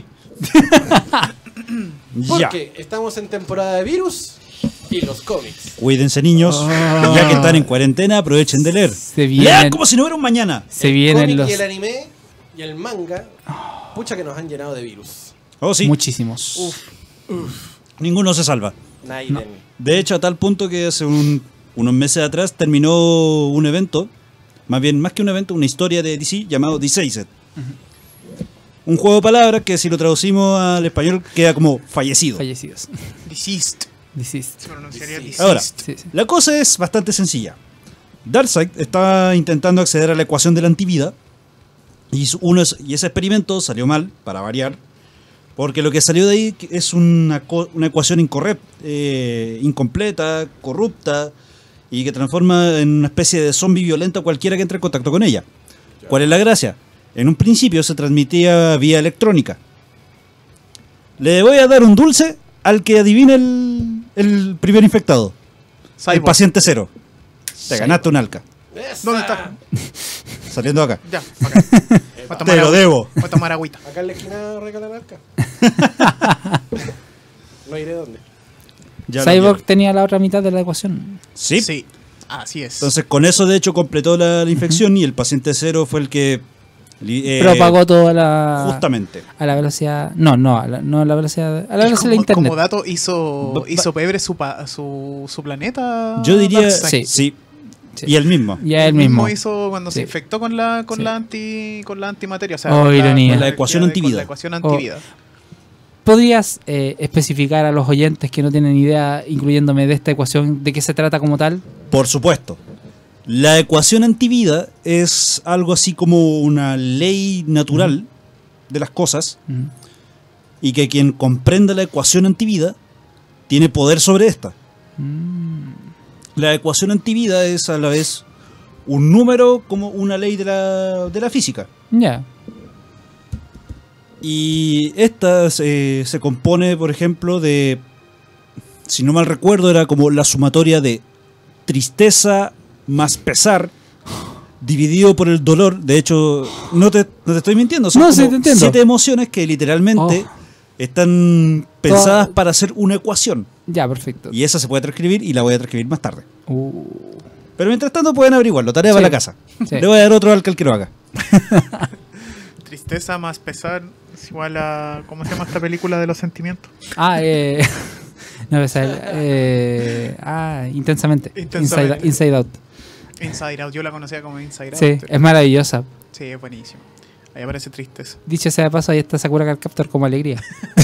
Ya. porque estamos en temporada de virus y los cómics. Cuídense, niños. Ya que están en cuarentena, aprovechen de leer. Se Lean vienen, como si no hubiera un mañana. se El vienen cómic los y el anime y el manga, pucha que nos han llenado de virus. Oh, sí. muchísimos. Uf, Ninguno se salva. Naiden. De hecho, a tal punto que hace un- unos meses atrás terminó un evento, más bien, más que un evento, una historia de D C llamado Deceased. Un juego de palabras que si lo traducimos al español queda como fallecido. Fallecidos. Deceased. Deceased. Se pronunciaría Deceased. deceased. Ahora, Sí, sí. la cosa es bastante sencilla. Darkseid está intentando acceder a la ecuación de la antivida y, su- uno es- y ese experimento salió mal, para variar, porque lo que salió de ahí es una, co- una ecuación incorrecta, eh, incompleta, corrupta y que transforma en una especie de zombie violento a cualquiera que entre en contacto con ella. ¿Cuál es la gracia? En un principio se transmitía vía electrónica. Le voy a dar un dulce al que adivine el, el primer infectado. El Cyborg. paciente cero. Te ganaste un alca. ¡Esa! ¿Dónde está? Saliendo acá. Ya, acá. Voy a Te tomar lo agüita. debo. Voy a tomar agüita. Acá en la esquina regalan arca. No iré dónde. Ya lo Cyborg quiero. tenía la otra mitad de la ecuación. Sí. Sí, así es. Entonces con eso de hecho completó la, la infección y el paciente cero fue el que li- eh, Propagó toda la. justamente. A la velocidad. No, no, a la, no a la velocidad. A la Y velocidad de como, internet. como dato, hizo, Ba- hizo pebre su, pa- su, su planeta. Yo diría Darkseid. sí. Sí. Y el mismo. Ya Él el mismo. hizo cuando se Sí. infectó con la con Sí. la anti con la antimateria, o sea, Oh, con la, ironía. con La energía ecuación de- antivida. con la ecuación Oh. antivida. ¿Podrías eh, especificar a los oyentes que no tienen idea, incluyéndome de esta ecuación, de qué se trata como tal? Por supuesto. La ecuación antivida es algo así como una ley natural de las cosas Mm. y que quien comprenda la ecuación antivida tiene poder sobre esta. Mm. La ecuación antivida es a la vez un número como una ley de la, de la física. Ya. Y esta se, se compone, por ejemplo, de, si no mal recuerdo, era como la sumatoria de tristeza más pesar dividido por el dolor. De hecho, no te, no te estoy mintiendo, son No, como sí, te entiendo. siete emociones que literalmente Oh. están pensadas Toda- para hacer una ecuación. Ya, perfecto. Y esa se puede transcribir y la voy a transcribir más tarde. Uh. Pero mientras tanto pueden averiguarlo, tarea Sí. para la casa. Sí. Le voy a dar otro al que el que lo haga. Tristeza más pesar es igual a ¿cómo se llama esta película de los sentimientos? Ah, eh. No, o sea, eh, ah, intensamente. Intensamente. Inside, Inside Out. Inside Out, yo la conocía como Inside Out. Sí, es maravillosa. Sí, es buenísimo. Ahí aparece tristeza. Dicho sea de paso, ahí está Sakura Card Captor como alegría.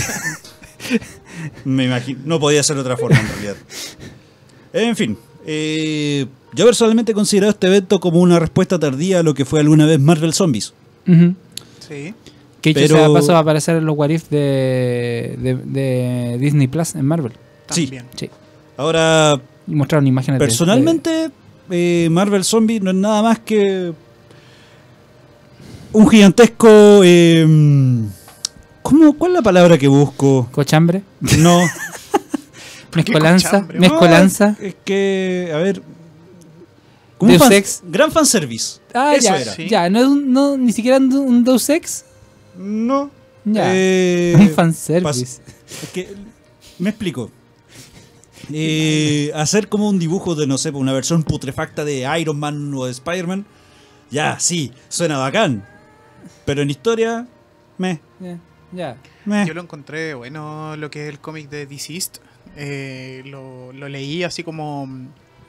Me imagino, no podía ser de otra forma en realidad. En fin, eh, yo personalmente he considerado este evento como una respuesta tardía a lo que fue alguna vez Marvel Zombies. Ujú. Sí. Que dicho Pero- sea de paso va a aparecer en los What If de, de, de Disney Plus en Marvel. Sí. También. Sí. Ahora, Y mostraron imágenes de- personalmente, eh, Marvel Zombies no es nada más que un gigantesco... eh, ¿cómo, ¿Cuál es la palabra que busco? de cochambre, No. mezcolanza, cochambre? mezcolanza. No, es que, a ver... como Deus un fan- Ex. gran fanservice. Ah, Eso ya, era. Sí. ya, no es un, no, ni siquiera un, un Deus Ex. No. Ya. Eh, Un fanservice. Es que, me explico. Eh, hacer como un dibujo de, no sé, una versión putrefacta de Iron Man o de Spider-Man, ya, sí, suena bacán. Pero en historia, me, Ya, ya. me. Yo lo encontré bueno lo que es el cómic de Deceased. Eh, lo, lo leí así como mm,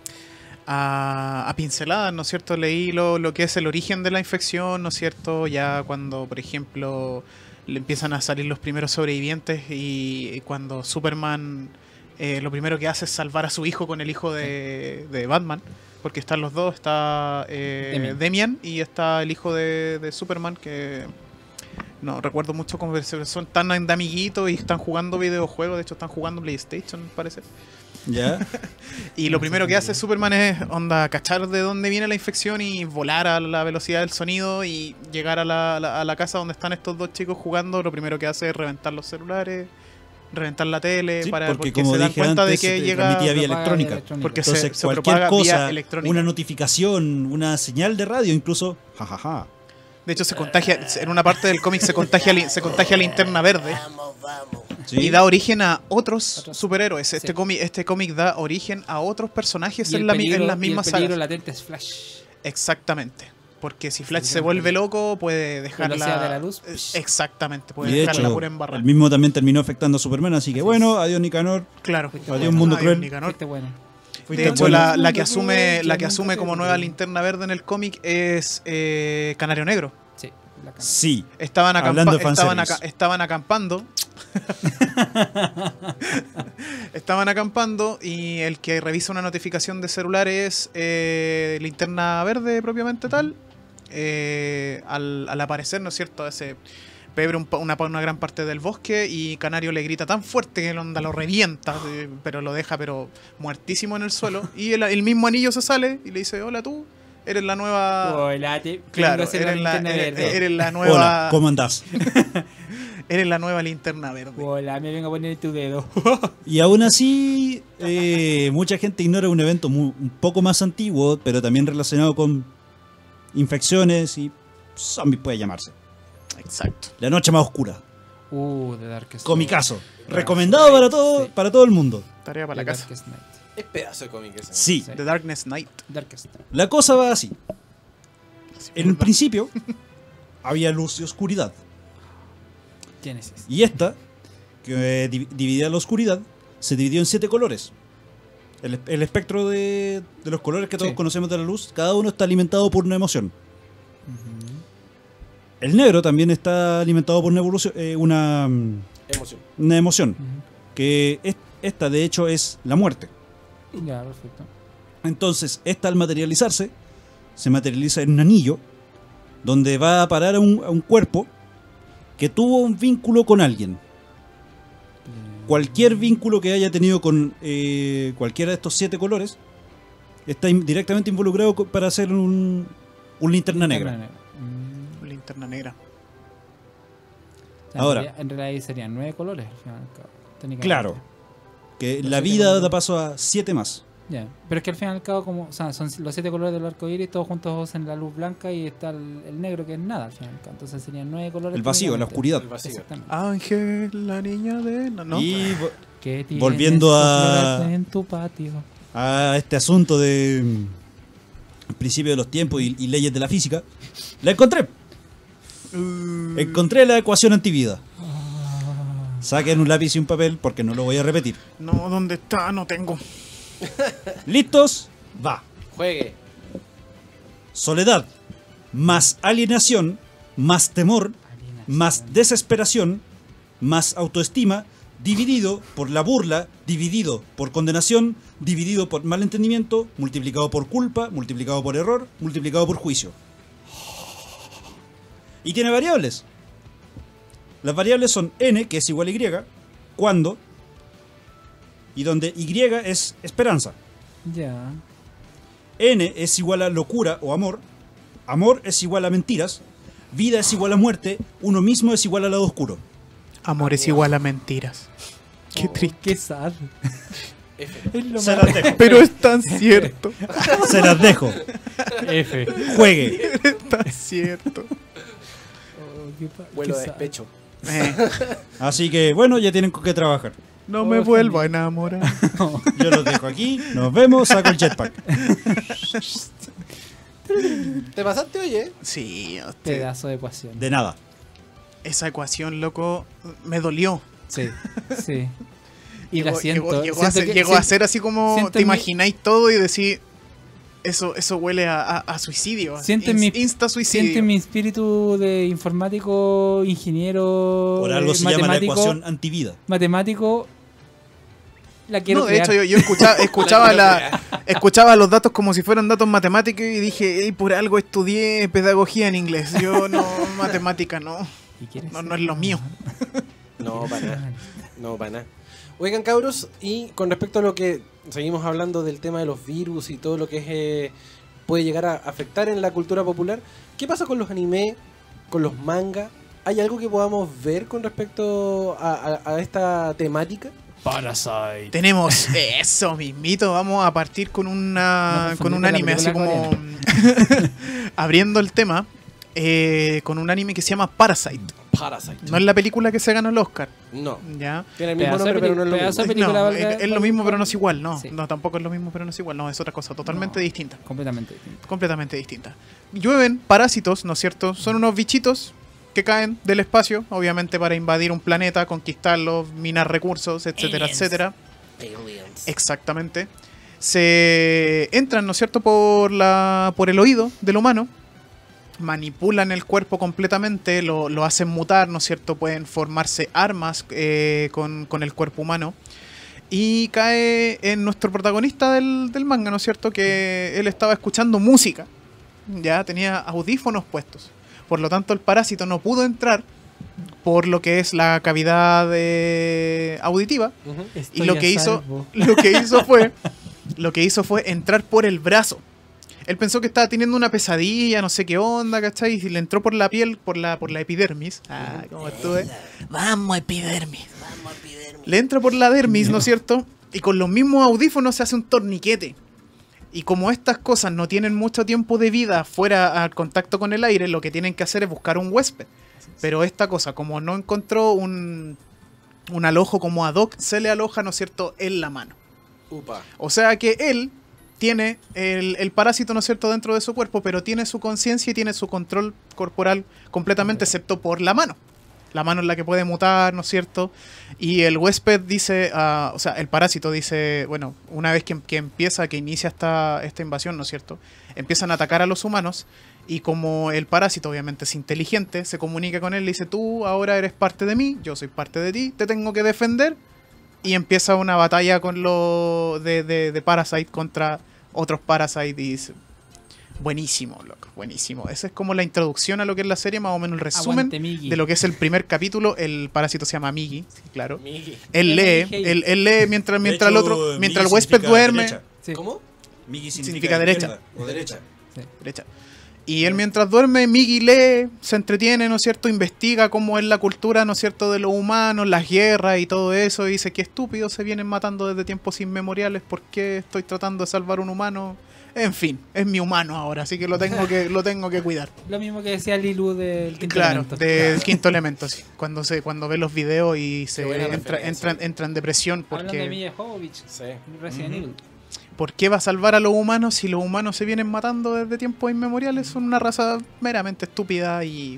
a, a pinceladas, ¿no es cierto? Leí lo, lo que es el origen de la infección, ¿no es cierto? Ya cuando, por ejemplo, le empiezan a salir los primeros sobrevivientes y, y cuando Superman eh, lo primero que hace es salvar a su hijo con el hijo de, de Batman. Porque están los dos, está eh, Damian. Damian y está el hijo de, de Superman que... No recuerdo mucho cómo se- son tan de amiguitos y están jugando videojuegos. De hecho, están jugando PlayStation, parece. Ya. Y lo primero que hace Superman es onda cachar de dónde viene la infección y volar a la velocidad del sonido y llegar a la, la- a la casa donde están estos dos chicos jugando. Lo primero que hace es reventar los celulares, reventar la tele, Sí, para, porque porque, como se dan dije cuenta antes, de que se llega... transmitía vía Propaga electrónica. Porque se, Entonces, se cualquier propaga vía cosa, electrónica. una notificación, una señal de radio, incluso, jajaja. De hecho, se contagia, en una parte del cómic se contagia, li- se contagia Linterna Verde. Sí. Y da origen a otros, Otros. superhéroes. Este Sí. cómic este cómic da origen a otros personajes Y en, el la mi- peligro- en las y mismas el peligro sagas. latente es Flash. Exactamente. Porque si Flash Sí, se sí, vuelve sí. loco, puede dejar Velocidad la... de la luz. Eh, Exactamente, puede Y de dejar la hecho, pura embarrada. el mismo también terminó afectando a Superman, así que bueno, adiós Nicanor. Claro. Adiós, mundo cruel. Nicanor. Este bueno. Fuiste De hecho, bueno. la, la que Mundo asume, cruel, la que yo asume nunca como te nueva vi. Linterna Verde en el cómic es eh, Canario Negro. Sí, la cama. Sí. Estaban, acampa- Hablando de estaban, fanservice. aca- estaban acampando. estaban acampando y el que revisa una notificación de celular es eh, Linterna Verde propiamente tal. Eh, al, al aparecer, ¿no es cierto? Ese pebre un pa- una, una gran parte del bosque y Canario le grita tan fuerte que el onda lo revienta, eh, pero lo deja pero muertísimo en el suelo. Y el, el mismo anillo se sale y le dice, hola tú, eres la nueva... Hola, te- Claro, vengo a hacer eres la, linterna eres, verde. eres la nueva... Hola, ¿cómo andás? Eres la nueva Linterna Verde. Hola, me vengo a poner tu dedo. Y aún así, eh, mucha gente ignora un evento mu- un poco más antiguo, pero también relacionado con infecciones y zombies puede llamarse. Exacto. La noche más oscura. Uh, The Darkest Comicazo. Recomendado para todo, Sí. para todo el mundo. Tarea para la The casa. Darkest Night. Es pedazo de cómic ese. Sí. Sí. The Darkness Night. Darkest Night. La cosa va así. Así, En un ¿verdad? principio había luz y oscuridad. Genesis. Y esta, que eh, div- dividía la oscuridad, se dividió en siete colores. El, el espectro de, de los colores que todos Sí. conocemos de la luz, cada uno está alimentado por una emoción. El negro también está alimentado por una, evolución, eh, una, mm, Emoción. una emoción, Ujú. que es- esta de hecho es la muerte. Ya, perfecto. Entonces, esta al materializarse, se materializa en un anillo, donde va a parar a un, a un cuerpo que tuvo un vínculo con alguien. Cualquier vínculo que haya tenido con eh, cualquiera de estos siete colores está in- directamente involucrado co- para hacer un, un linterna negra. Mm, Linterna negra. o sea, Ahora. En realidad, en realidad ahí serían nueve colores al final y al cabo, técnicamente. Claro, que Los la siete vida colores. da paso a siete más. Ya. Pero es que al fin y al cabo, como, o sea, son los siete colores del arco iris, todos juntos en la luz blanca y está el, el negro que es nada al fin y al cabo. Entonces serían nueve colores. El vacío, la técnicamente. oscuridad. El vacío. Exactamente. Ángel, la niña de... No, no. Y vo- ¿Qué tienes Volviendo tú a- flores en tu patio? a este asunto de mm, el principio de los tiempos y, y leyes de la física, la encontré. Uh, Encontré la ecuación antivida. Saquen un lápiz y un papel porque no lo voy a repetir. no, ¿dónde está? No tengo. ¿Listos? Va. Juegue. Soledad más alienación más temor Alienación. más desesperación más autoestima dividido por la burla, dividido por condenación, dividido por malentendimiento, multiplicado por culpa, multiplicado por error, multiplicado por juicio. Y tiene variables. Las variables son n, que es igual a y, cuando, y donde y es esperanza. Ya. N es igual a locura o amor, amor es igual a mentiras, vida es igual a muerte, uno mismo es igual al lado oscuro. Amor es igual a mentiras. Qué Oh, triste. Qué sad. F. Es lo Se más- las dejo. Pero es tan cierto. Se las dejo. F. Juegue. Es tan cierto. Oh, qué pa- Vuelo qué de sad. despecho. Eh, Así que bueno, ya tienen con qué trabajar. no Oh, me vuelvo a genial. enamorar. Yo los dejo aquí. Nos vemos. Saco el jetpack. ¿Te pasaste, oye? Sí, hostia. Pedazo de ecuación. De nada. Esa ecuación, loco, me dolió. Sí, sí. Y Llegó, la siento. llegó, llegó a, siento ser, que- llegó a siento- ser así como siento te en mi- imagináis todo y decís, eso, eso huele a, a- a suicidio. Siento en Ins- mi- insta suicidio. Siento en mi espíritu de informático, ingeniero, Por algo eh, se llama la matemático, ecuación antivida. matemático. La quiero No, de crear. hecho, yo, yo escuchaba, escuchaba, la, escuchaba los datos como si fueran datos matemáticos y dije, "Ey, por algo estudié pedagogía en inglés. Yo no, matemática no. ¿Y quieres No, ser? no es lo mío. No, para nada. No, para nada. Oigan, cabros, y con respecto a lo que seguimos hablando del tema de los virus y todo lo que es, eh, puede llegar a afectar en la cultura popular, ¿qué pasa con los anime, con los mangas? ¿Hay algo que podamos ver con respecto a, a- a esta temática? Parasite. Tenemos eso mismito. Vamos a partir con una No con un confundir con la anime así película como abriendo el tema eh, con un anime que se llama Parasite. Parasite. No es la película que se ganó el Oscar, No. ¿ya? Tiene el mismo Pedazo de nombre, pero no es lo pedazo de mismo. película, No, valga- es, es lo mismo pero no es igual, no. Sí. No, tampoco es lo mismo pero no es igual, no, es otra cosa totalmente No. distinta. Completamente distinto. Completamente distinta. Llueven parásitos, ¿no es cierto? Son unos bichitos que caen del espacio, obviamente para invadir un planeta, conquistarlo, minar recursos, etcétera, Aliens. etcétera. Aliens. Exactamente. Se entran, ¿no es cierto?, por, la, por el oído del humano, manipulan el cuerpo completamente, lo, lo hacen mutar, ¿no es cierto? Pueden formarse armas eh, con, con el cuerpo humano. Y cae en nuestro protagonista del, del manga, ¿no es cierto? Que él estaba escuchando música, ya tenía audífonos puestos. Por lo tanto, el parásito no pudo entrar por lo que es la cavidad eh, auditiva. Ujú. Y Estoy lo a que hizo, salvo. lo que hizo fue, lo que hizo fue entrar por el brazo. Él pensó que estaba teniendo una pesadilla, no sé qué onda, ¿cachai? Y le entró por la piel, por la, por la epidermis. Ah, como estuve. Vamos, epidermis. Le entra por la dermis, ¿no es cierto? Y con los mismos audífonos se hace un torniquete. Y como estas cosas no tienen mucho tiempo de vida fuera al contacto con el aire, lo que tienen que hacer es buscar un huésped. Pero esta cosa, como no encontró un, un alojo como ad hoc, se le aloja, ¿no es cierto?, en la mano. Upa. O sea que él tiene el, el parásito, ¿no es cierto?, dentro de su cuerpo, pero tiene su conciencia y tiene su control corporal completamente, excepto por la mano. La mano en la que puede mutar, ¿no es cierto? Y el huésped dice, uh, o sea, el parásito dice, bueno, una vez que, que empieza, que inicia esta, esta invasión, ¿no es cierto?, empiezan a atacar a los humanos y como el parásito obviamente es inteligente, se comunica con él, le dice, tú ahora eres parte de mí, yo soy parte de ti, te tengo que defender. Y empieza una batalla con lo de, de, de Parasite contra otros Parasite y dice, buenísimo, loco, buenísimo. Esa es como la introducción a lo que es la serie, más o menos el resumen Aguante, Miggy. de lo que es el primer capítulo. El parásito se llama Miggy, sí, claro. Miggy. Él lee, Miggy. él, él lee mientras, De mientras hecho, el otro, mientras el Miggy huésped significa duerme. derecha. Sí. ¿Cómo? Miggy Significa significa, derecha. izquierda. O derecha. Derecha. Y él mientras duerme, Miggy lee, se entretiene, ¿no es cierto? Investiga cómo es la cultura, ¿no es cierto?, de los humanos, las guerras y todo eso. Y dice, qué estúpidos se vienen matando desde tiempos inmemoriales. ¿Por qué estoy tratando de salvar un humano? En fin, es mi humano ahora, así que lo tengo que, lo tengo que cuidar. Lo mismo que decía Lilu del quinto Claro, elemento. del quinto elemento, sí. Cuando se, cuando ve los videos y se Qué buena entra, referencia. entra, entra en depresión Hablando de porque Milla Jovovich, Sí. Resident Evil. ¿por qué va a salvar a los humanos si los humanos se vienen matando desde tiempos inmemoriales? Son una raza meramente estúpida y...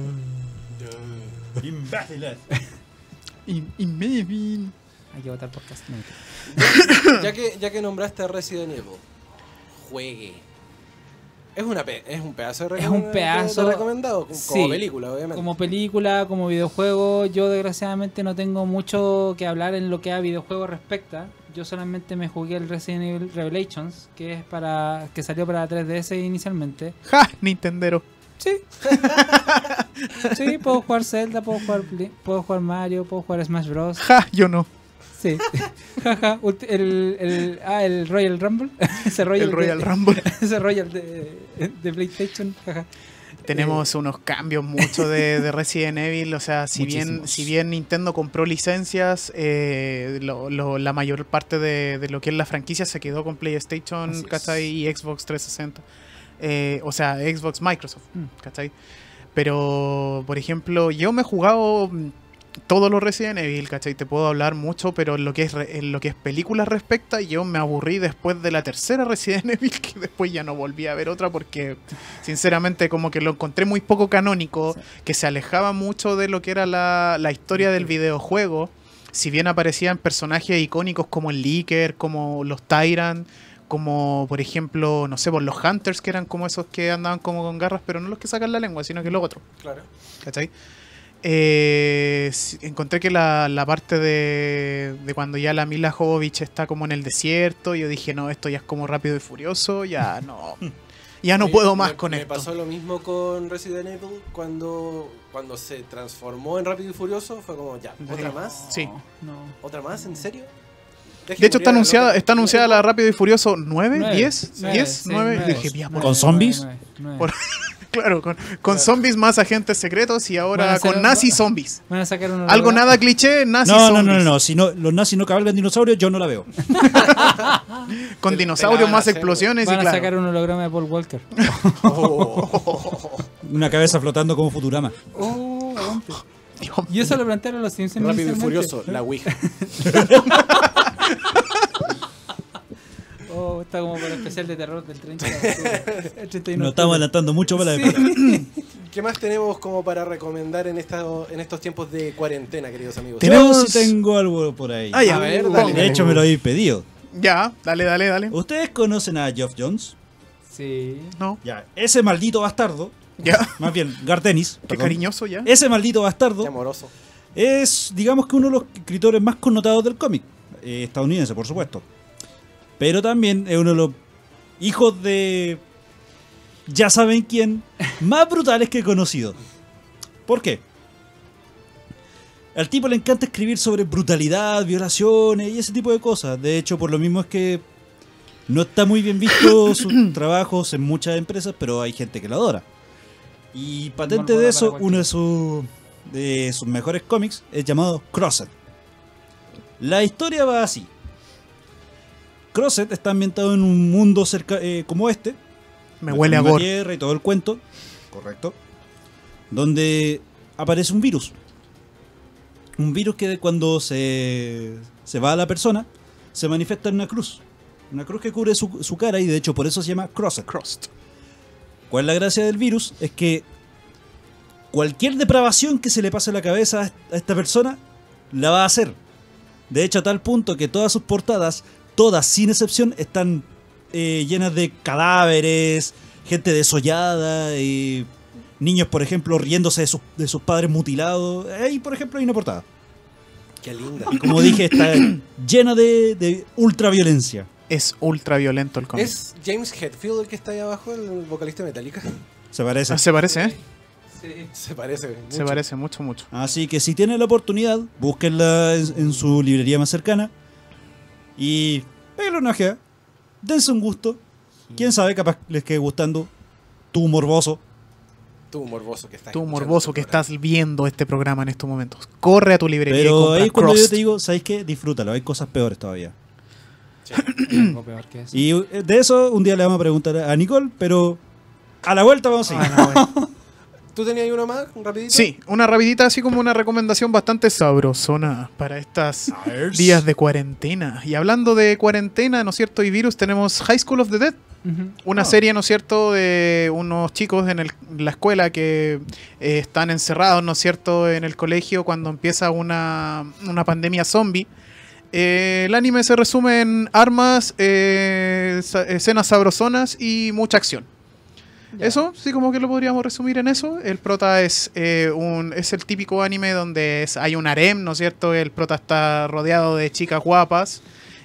Imbéciles. y, y maybe... Hay que votar podcast. No, Ya que, ya que nombraste a Resident Evil, juegue. Es, una pe- es un pedazo de, Es un recomend- pedazo- de recomendado, como Sí. película, obviamente. Como película, como videojuego, yo desgraciadamente no tengo mucho que hablar en lo que a videojuegos respecta. Yo solamente me jugué el Resident Evil Revelations, que es para que salió para tres D S inicialmente. ¡Ja! Nintendero. Sí. Sí, puedo jugar Zelda, puedo jugar, Play- puedo jugar Mario, puedo jugar Smash Bros. ¡Ja! Yo no. Sí. Jaja, ulti- el, el, ah, el Royal Rumble. Ese Royal, El Royal de, Rumble. Ese Royal de, de PlayStation. Jaja. Tenemos unos cambios mucho de, de Resident Evil, o sea, si bien, Muchísimos. si bien Nintendo compró licencias, eh, lo- lo- la mayor parte de, de lo que es la franquicia se quedó con PlayStation, Así es. ¿cachai? Y Xbox trescientos sesenta. Eh, o sea, Xbox Microsoft, Mm. ¿cachai? Pero, por ejemplo, yo me he jugado mm, todos los Resident Evil, ¿cachai? Te puedo hablar mucho, pero en lo que es re- en lo que es películas respecta, yo me aburrí después de la tercera Resident Evil, que después ya no volví a ver otra porque, sinceramente, como que lo encontré muy poco canónico, Sí. que se alejaba mucho de lo que era la, la historia del videojuego. Si bien aparecían personajes icónicos como el Licker, como los Tyrant, como por ejemplo, no sé, por los Hunters, que eran como esos que andaban como con garras, pero no los que sacan la lengua, sino que los otros. Claro. ¿Cachai? Eh, sí, encontré que la, la parte de, de cuando ya la Mila Jovovich está como en el desierto, yo dije, no, esto ya es como Rápido y Furioso, ya no, ya no Me- puedo más me- con me esto. pasó lo mismo con Resident Evil cuando, cuando se transformó en Rápido y Furioso. Fue como, ya, ¿otra más? Sí. No. ¿Otra más? ¿En serio? Deje De hecho, está morir a la anunciada, loca. está anunciada la Rápido y Furioso nueve, Nueve. diez, Nueve, diez, sí, nueve. nueve. Dije, ya, por- ¿Con zombies? Nueve, nueve. Por- claro, con, con zombies más agentes secretos y Van a ahora hacer- con nazi zombies. Van a sacar un Algo holograma. nada cliché, nazi No, no, zombies. no, no, no. Si no, los nazis no cabalgan dinosaurios, yo no la veo. Con Te- te dinosaurios, la van a más hacer, explosiones Van y a claro. sacar un holograma de Paul Walker. Oh. Una cabeza flotando como Futurama. Oh, aguante. Dios Y eso lo plantearon los Simpsons. Rápido y inicialmente. Furioso, la Ouija. Oh, está como para el especial de terror del treinta de octubre. El treinta y uno Nos de estamos octubre. adelantando mucho para la Sí. época. ¿Qué más tenemos como para recomendar en, esta, en estos tiempos de cuarentena, queridos amigos? Tenemos- Creo si tengo algo por ahí. Ah, ya. A ver, Póngale. dale. De hecho, me lo habéis pedido. Ya, dale, dale, dale. ¿Ustedes conocen a Geoff Jones? Sí. No, Ya, ese maldito bastardo, ya. más bien Gartenis, Qué perdón. cariñoso ya. Ese maldito Qué bastardo amoroso. es, digamos que uno de los escritores más connotados del cómic, eh, estadounidense, por supuesto. Pero también es uno de los hijos de ya saben quién, más brutales que he conocido. ¿Por qué? Al tipo le encanta escribir sobre brutalidad, violaciones y ese tipo de cosas. De hecho, por lo mismo es que no está muy bien visto sus trabajos en muchas empresas, pero hay gente que lo adora. Y patente Morbo de para eso, cualquiera. uno de sus, de sus mejores cómics es llamado Crossed. La historia va así. Crossed está ambientado en un mundo cerca, eh, como este. Me la huele a misma gore. tierra y todo el cuento. Correcto. Donde aparece un virus. Un virus que cuando se, se va a la persona, se manifiesta en una cruz. Una cruz que cubre su, su cara y de hecho por eso se llama Crossed. Crossed. ¿Cuál es la gracia del virus? Es que cualquier depravación que se le pase a la cabeza a esta persona, la va a hacer. De hecho, a tal punto que todas sus portadas, todas sin excepción, están eh, llenas de cadáveres, gente desollada, eh, niños, por ejemplo, riéndose de sus, de sus padres mutilados. Ahí, por ejemplo, hay una portada. Qué linda. Y como dije, está llena de, de ultraviolencia. Es ultra violento el cómic. ¿Es James Hetfield el que está ahí abajo, el vocalista de Metallica? Se parece. Ah, se parece, ¿eh? Sí. Se parece. Se mucho. parece mucho, mucho. Así que si tienen la oportunidad, búsquenla en, en su librería más cercana. Y pégale una ojeada. Dense un gusto. Quién sabe, capaz les quede gustando. Tú morboso. Tú morboso que estás Tú escuchando morboso este que programa. estás viendo este programa en estos momentos. Corre a tu librería y Pero compra ahí cuando yo Crossed. te digo, ¿sabes qué? Disfrútalo. Hay cosas peores todavía. Algo peor que eso. Y eh, de eso un día le vamos a preguntar a Nicole, pero a la vuelta vamos a seguir. Ah, no, güey. ¿Tú tenías ahí uno más, un rapidito? Sí, una rapidita, así como una recomendación bastante sabrosona para estos días de cuarentena. Y hablando de cuarentena, ¿no es cierto? Y virus, tenemos High School of the Dead. Ujú. Una Oh. serie, ¿no es cierto?, de unos chicos en el- la escuela que eh, están encerrados, ¿no es cierto?, en el colegio cuando empieza una, una pandemia zombie. Eh, el anime se resume en armas, eh, sa- escenas sabrosonas y mucha acción. Ya. Eso, sí, como que lo podríamos resumir en eso. El prota es eh, un es el típico anime donde es- hay un harem, ¿no es cierto? El prota está rodeado de chicas guapas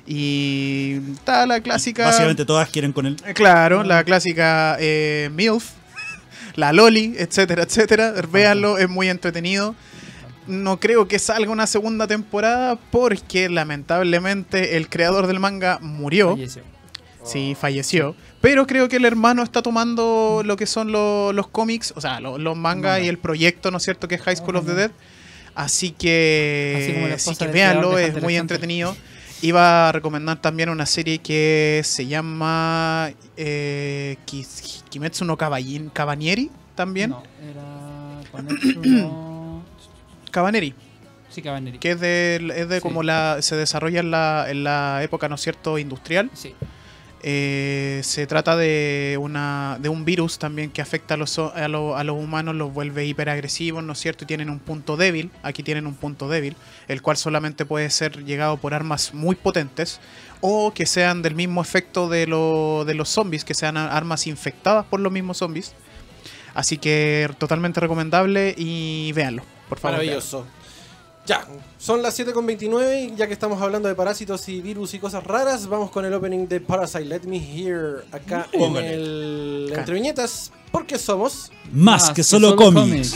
y está la clásica... Básicamente todas quieren con él. Eh, Claro, la clásica eh, MILF, la Loli, etcétera, etcétera. Véanlo, es muy entretenido. No creo que salga una segunda temporada porque lamentablemente el creador del manga murió. Falleció. Sí, falleció. Pero creo que el hermano está tomando lo que son lo- los cómics, o sea, lo- los mangas Manga. y el proyecto, ¿no es cierto?, que es High School of the Dead. Así que, Así como la así esposa que del creador véanlo, de es Hunter muy x Hunter. entretenido. Iba a recomendar también una serie que se llama eh, Kis- Kimetsu no Kabayin- Kabanieri, también. No, era. Konetsu no. Kabaneri, Sí, Cabaneri. que es de, es de Sí. como la se desarrolla en la, en la época, ¿no es cierto?, industrial. Sí. Eh, se trata de una de un virus también que afecta a los, a, lo- a los humanos, los vuelve hiperagresivos, ¿no es cierto? Y tienen un punto débil, aquí tienen un punto débil, el cual solamente puede ser llegado por armas muy potentes o que sean del mismo efecto de, lo- de los zombies, que sean a- armas infectadas por los mismos zombies. Así que totalmente recomendable y véanlo, por favor. Maravilloso. Ya, son las siete con veintinueve y ya que estamos hablando de parásitos y virus y cosas raras, vamos con el opening de Parasite. Let me hear acá en Póngale. el Acá. entre viñetas, porque somos. Más que solo cómics.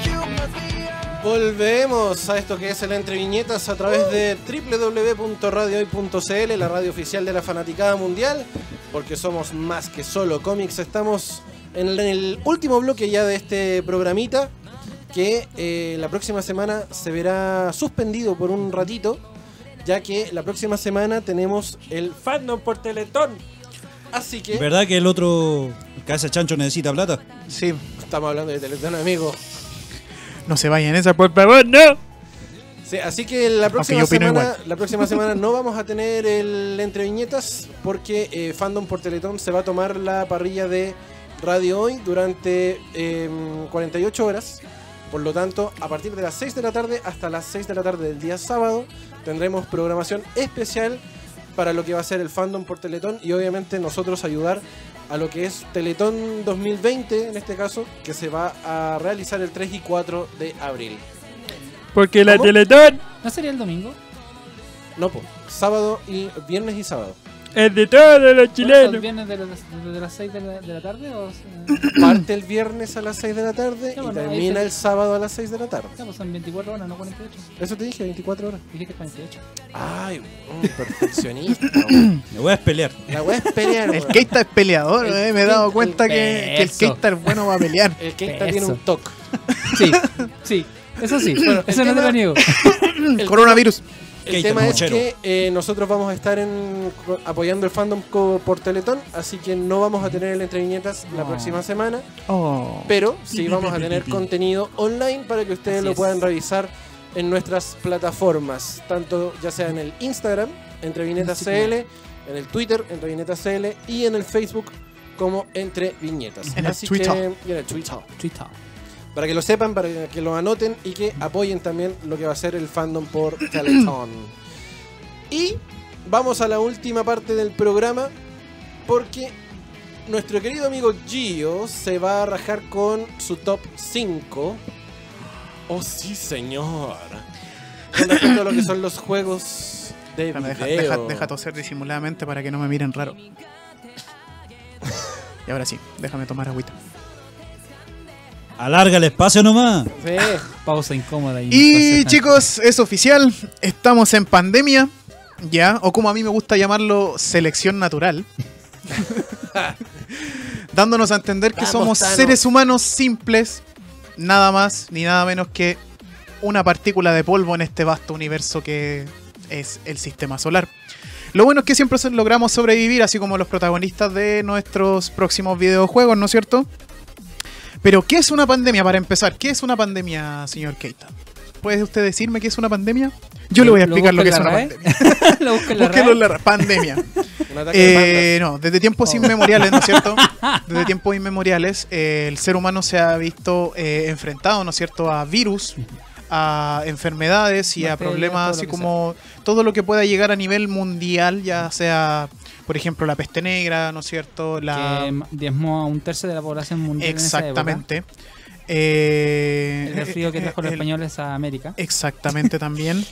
Volvemos a esto que es el Entre Viñetas a través de doble u doble u doble u punto radio hoy punto c l, la radio oficial de la fanaticada mundial, porque somos más que solo cómics. Estamos en el, en el último bloque ya de este programita, que eh, la próxima semana se verá suspendido por un ratito, ya que la próxima semana tenemos el fandom por Teletón. Así que ¿Verdad que el otro cabeza de chancho necesita plata? Sí, estamos hablando de Teletón, amigo. no se vayan esa, por favor, no. Sí, así que la próxima, yo opino semana, igual. la próxima semana no vamos a tener el Entre Viñetas porque eh, Fandom por Teletón se va a tomar la parrilla de Radio Hoy durante eh, cuarenta y ocho horas. Por lo tanto, a partir de las seis de la tarde hasta las seis de la tarde del día sábado tendremos programación especial para lo que va a ser el Fandom por Teletón y obviamente nosotros ayudar a lo que es Teletón dos mil veinte, en este caso, que se va a realizar el tres y cuatro de abril. Porque la Teletón ¿No sería el domingo? No, pues, sábado y viernes y sábado. es de todos los ¿El viernes de, las- de las seis de la, de la tarde? O sea, Parte el viernes a las seis de la tarde Ya, y bueno, ahí termina se- el sábado a las seis de la tarde. ya, pues son veinticuatro horas, no cuarenta y ocho. Eso te dije, veinticuatro horas. Dijiste cuarenta y ocho. Ay, un perfeccionista. weón. Me voy a pelear. La weá es pelear, El weón. Keita es peleador, El eh, me he dado Keita- cuenta el que, que el peso. Keita es bueno para pelear. El Keita Eso. tiene un toque. Sí, sí. Eso sí. Bueno, eso el no te tema- lo niego. El Coronavirus. El Keita, tema el es mochero. que eh, nosotros vamos a estar en, co- apoyando el fandom co- por Teletón, así que no vamos a tener el Entre Viñetas la No. próxima semana, Oh. pero sí vamos a tener contenido online para que ustedes Así lo es. puedan revisar en nuestras plataformas, tanto ya sea en el Instagram, Entre Viñetas Sí. C L, en el Twitter, Entre Viñetas C L, y en el Facebook como Entre Viñetas. En el Así Twitter. que, y en el Twitter. Twitter. Para que lo sepan, para que lo anoten y que apoyen también lo que va a ser el fandom por Teletón. Y vamos a la última parte del programa, porque nuestro querido amigo Gio se va a rajar con su top cinco. Oh sí, señor. Con respecto a lo que son los juegos de Déjame, video. deja, deja, deja toser disimuladamente para que no me miren raro. Y ahora sí, déjame tomar agüita. Alarga el espacio nomás. Sí. Pausa incómoda. Y, Y cosas- chicos, es oficial, estamos en pandemia, ya, o como a mí me gusta llamarlo, selección natural. Dándonos a entender que Vamos, somos Thanos. seres humanos simples, nada más ni nada menos que una partícula de polvo en este vasto universo que es el sistema solar. Lo bueno es que siempre so- logramos sobrevivir, así como los protagonistas de nuestros próximos videojuegos, ¿no es cierto? Pero, ¿qué es una pandemia? Para empezar, ¿qué es una pandemia, señor Keita? ¿Puede usted decirme qué es una pandemia? Yo le voy a ¿Lo explicar lo que es busca una en la pandemia. Lo busco en la Búsquelo red. en la ra- pandemia. Un ataque de Eh, no, desde tiempos Oh. inmemoriales, ¿no es cierto? Desde tiempos inmemoriales, eh, el ser humano se ha visto eh, enfrentado, ¿no es cierto?, a virus, a enfermedades y a Bacterias, problemas todo lo así que como todo lo que pueda llegar a nivel mundial, ya sea, por ejemplo, la peste negra, ¿no es cierto? La... Que diezmó a un tercio de la población mundial. en esa época. Exactamente. Eh, El resfrío que trajo los el- españoles a América. Exactamente también.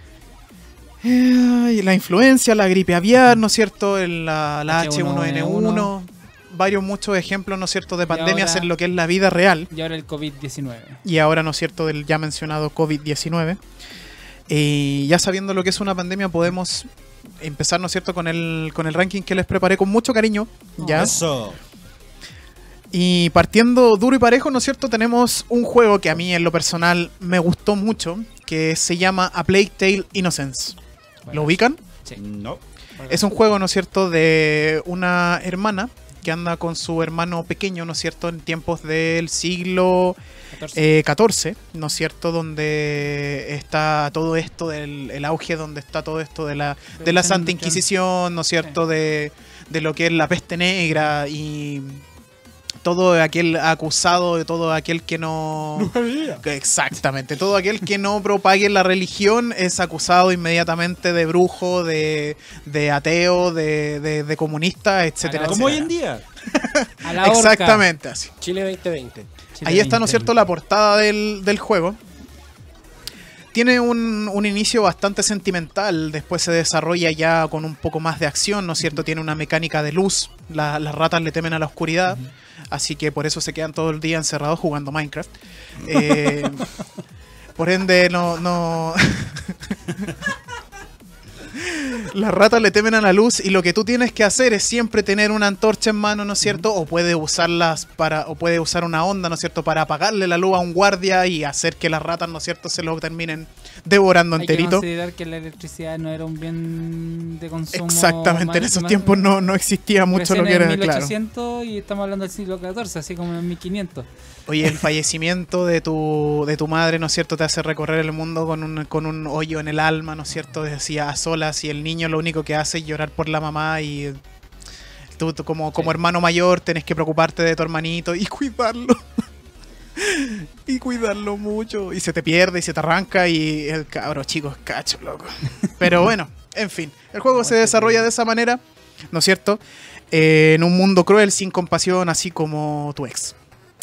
Eh, y la influencia, la gripe aviar, ¿no es cierto? El- la la H uno N uno. Varios, muchos ejemplos, ¿no es cierto?, de pandemias ahora- en lo que es la vida real. Y ahora el COVID diecinueve. Y ahora, ¿no es cierto?, del ya mencionado COVID diecinueve. Y ya sabiendo lo que es una pandemia, podemos empezar, ¿no es cierto?, con el, con el ranking que les preparé con mucho cariño. ¿Ya? Eso. Y partiendo duro y parejo, ¿no es cierto?, tenemos un juego que a mí en lo personal me gustó mucho, que se llama A Plague Tale Innocence. ¿Lo ubican? Sí. No. Es un juego, ¿no es cierto?, de una hermana que anda con su hermano pequeño, ¿no es cierto?, en tiempos del siglo catorce. eh, catorce, ¿no es cierto?, donde está todo esto del el auge, donde está todo esto de la, de la Santa Inquisición, ¿no es cierto?, de, de lo que es la peste negra y todo aquel acusado, de todo aquel que no... Que Exactamente, todo aquel que no propague la religión es acusado inmediatamente de brujo, de, de ateo, de, de, de comunista, etcétera. Como hoy etcétera. en día. A la horca. Exactamente así. Chile veinte veinte. Chile Ahí está, ¿no es veinte. cierto?, la portada del, del juego. Tiene un, un inicio bastante sentimental, después se desarrolla ya con un poco más de acción, ¿no es cierto? Tiene una mecánica de luz, la- las ratas le temen a la oscuridad, así que por eso se quedan todo el día encerrados jugando Minecraft. Eh, por ende, no... no Las ratas le temen a la luz y lo que tú tienes que hacer es siempre tener una antorcha en mano, ¿no es cierto? O puede usarlas para, o puede usar una onda, ¿no es cierto?, para apagarle la luz a un guardia y hacer que las ratas, ¿no es cierto?, se lo terminen devorando Hay que enterito. considerar que la electricidad no era un bien de consumo. Exactamente, en más- esos más- tiempos no, no existía mucho lo recién que era, en mil claro. ochocientos y estamos hablando del siglo catorce, así como en mil quinientos. Oye, el fallecimiento de tu, de tu madre, ¿no es cierto?, te hace recorrer el mundo con un, con un hoyo en el alma, ¿no es cierto?, decía a solas, y el niño lo único que hace es llorar por la mamá y tú, tú como, como Sí. hermano mayor tenés que preocuparte de tu hermanito y cuidarlo. Y cuidarlo mucho. Y se te pierde y se te arranca y el cabro chico es cacho, loco. Pero bueno, en fin, el juego se desarrolla de esa manera, ¿no es cierto?, Eh, en un mundo cruel, sin compasión, así como tu ex.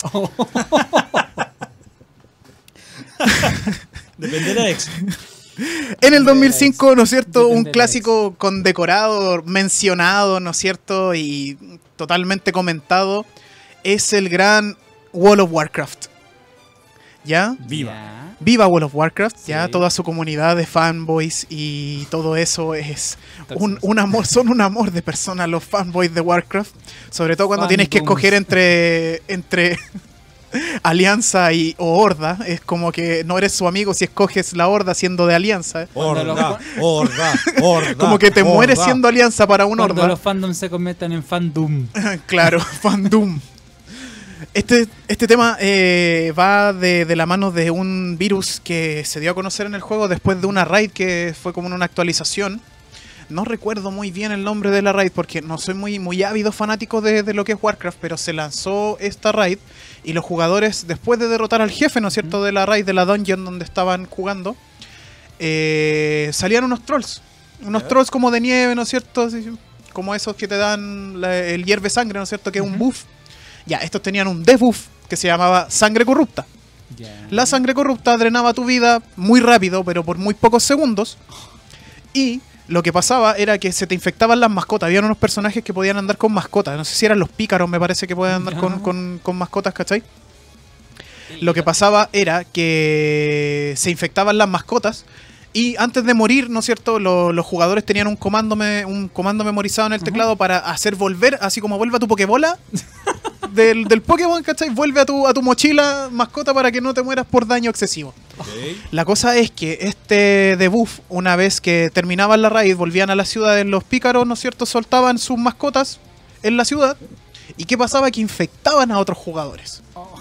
Depende de la ex. En el dos mil cinco, ¿no es cierto?, Depende un de la clásico condecorado, mencionado, ¿no es cierto?, y totalmente comentado, es el gran World of Warcraft. ¿Ya? Viva. Ya. Viva World of Warcraft, ya Sí. toda su comunidad de fanboys y todo eso es un, Entonces, un amor, son un amor de personas los fanboys de Warcraft, sobre todo cuando tienes que Fandoms. escoger entre entre alianza y, o horda. Es como que no eres su amigo si escoges la horda siendo de alianza. ¿eh? Horda, horda, horda. Como que te horda. mueres siendo alianza para un Cuando horda. los fandoms se conviertan en fandom. Claro, fandom. Este, este tema eh, va de, de la mano de un virus que se dio a conocer en el juego después de una raid que fue como una actualización. No recuerdo muy bien el nombre de la raid porque no soy muy, muy ávido fanático de, de lo que es Warcraft, pero se lanzó esta raid y los jugadores, después de derrotar al jefe, ¿no es cierto?, de la raid, de la dungeon donde estaban jugando, eh, salían unos trolls. Unos ¿Ya? trolls como de nieve, ¿no es cierto? Así, como esos que te dan la- el hierve sangre, ¿no es cierto?, que es un buff. Ya, estos tenían un debuff que se llamaba sangre corrupta. Ya. La sangre corrupta drenaba tu vida muy rápido, pero por muy pocos segundos. Y lo que pasaba era que se te infectaban las mascotas. Habían unos personajes que podían andar con mascotas. No sé si eran los pícaros, me parece que podían andar con, con- con mascotas, ¿cachai? Lo que pasaba era que se infectaban las mascotas. Y antes de morir, ¿no es cierto? Lo- los jugadores tenían un comando, me- un comando memorizado en el teclado para hacer volver, así como vuelve a tu Pokébola del, del Pokémon, ¿cachai? Vuelve a tu, a tu mochila mascota para que no te mueras por daño excesivo. Ok. La cosa es que este debuff, una vez que terminaban la raid, volvían a la ciudad, los pícaros, ¿no es cierto? Soltaban sus mascotas en la ciudad. ¿Y qué pasaba? Que infectaban a otros jugadores.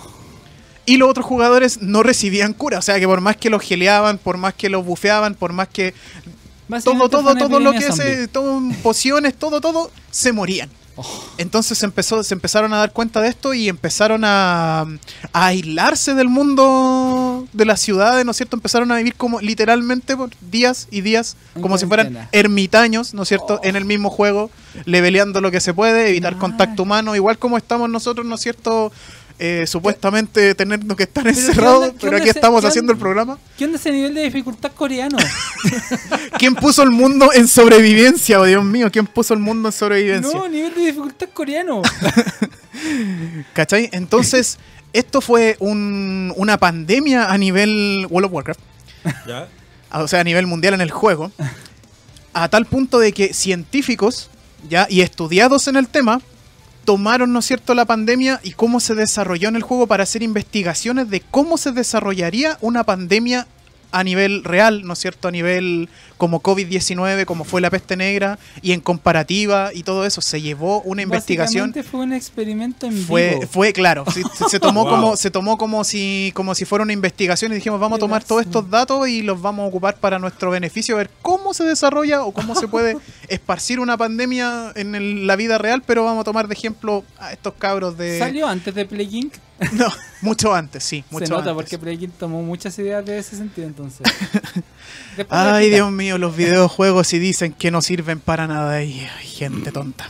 Y los otros jugadores no recibían cura. O sea que por más que los geleaban, por más que los bufeaban, por más que todo, Básicamente todo, fue una todo lo que epidemia se, zombie. todo, pociones, todo, todo, se morían. Entonces se empezó, se empezaron a dar cuenta de esto y empezaron a, a aislarse del mundo de las ciudades, ¿no es cierto? Empezaron a vivir como literalmente por días y días, En como si fueran cuarentena. ermitaños, ¿no es cierto? En el mismo juego, leveleando lo que se puede, evitar Ah. contacto humano, igual como estamos nosotros, ¿no es cierto? Eh, supuestamente tenernos que estar ¿qué encerrados, onda- qué pero onda aquí ese- estamos qué haciendo el onda? programa. ¿Qué onda ese nivel de dificultad coreano? ¿Quién puso el mundo en sobrevivencia? Oh, Dios mío, ¿quién puso el mundo en sobrevivencia? No, nivel de dificultad coreano. ¿Cachai? Entonces, esto fue un- una pandemia a nivel World of Warcraft, ¿Ya? o sea, a nivel mundial en el juego, a tal punto de que científicos ya y estudiados en el tema tomaron, ¿no es cierto?, la pandemia y cómo se desarrolló en el juego para hacer investigaciones de cómo se desarrollaría una pandemia a nivel real, ¿no es cierto?, a nivel como COVID diecinueve, como fue la peste negra, y en comparativa y todo eso. Se llevó una investigación. Básicamente fue un experimento en Fue, vivo. fue claro, sí, se, se tomó Wow. como se tomó como si como si fuera una investigación y dijimos vamos a tomar todos estos datos y los vamos a ocupar para nuestro beneficio, a ver cómo se desarrolla o cómo se puede esparcir una pandemia en el- la vida real, pero vamos a tomar de ejemplo a estos cabros de ¿Salió antes de Plague Inc? no, mucho antes, sí, mucho Se nota antes. porque Plague Inc tomó muchas ideas de ese sentido entonces. Después Ay, de Dios mío, los videojuegos y dicen que no sirven para nada y ay, gente tonta.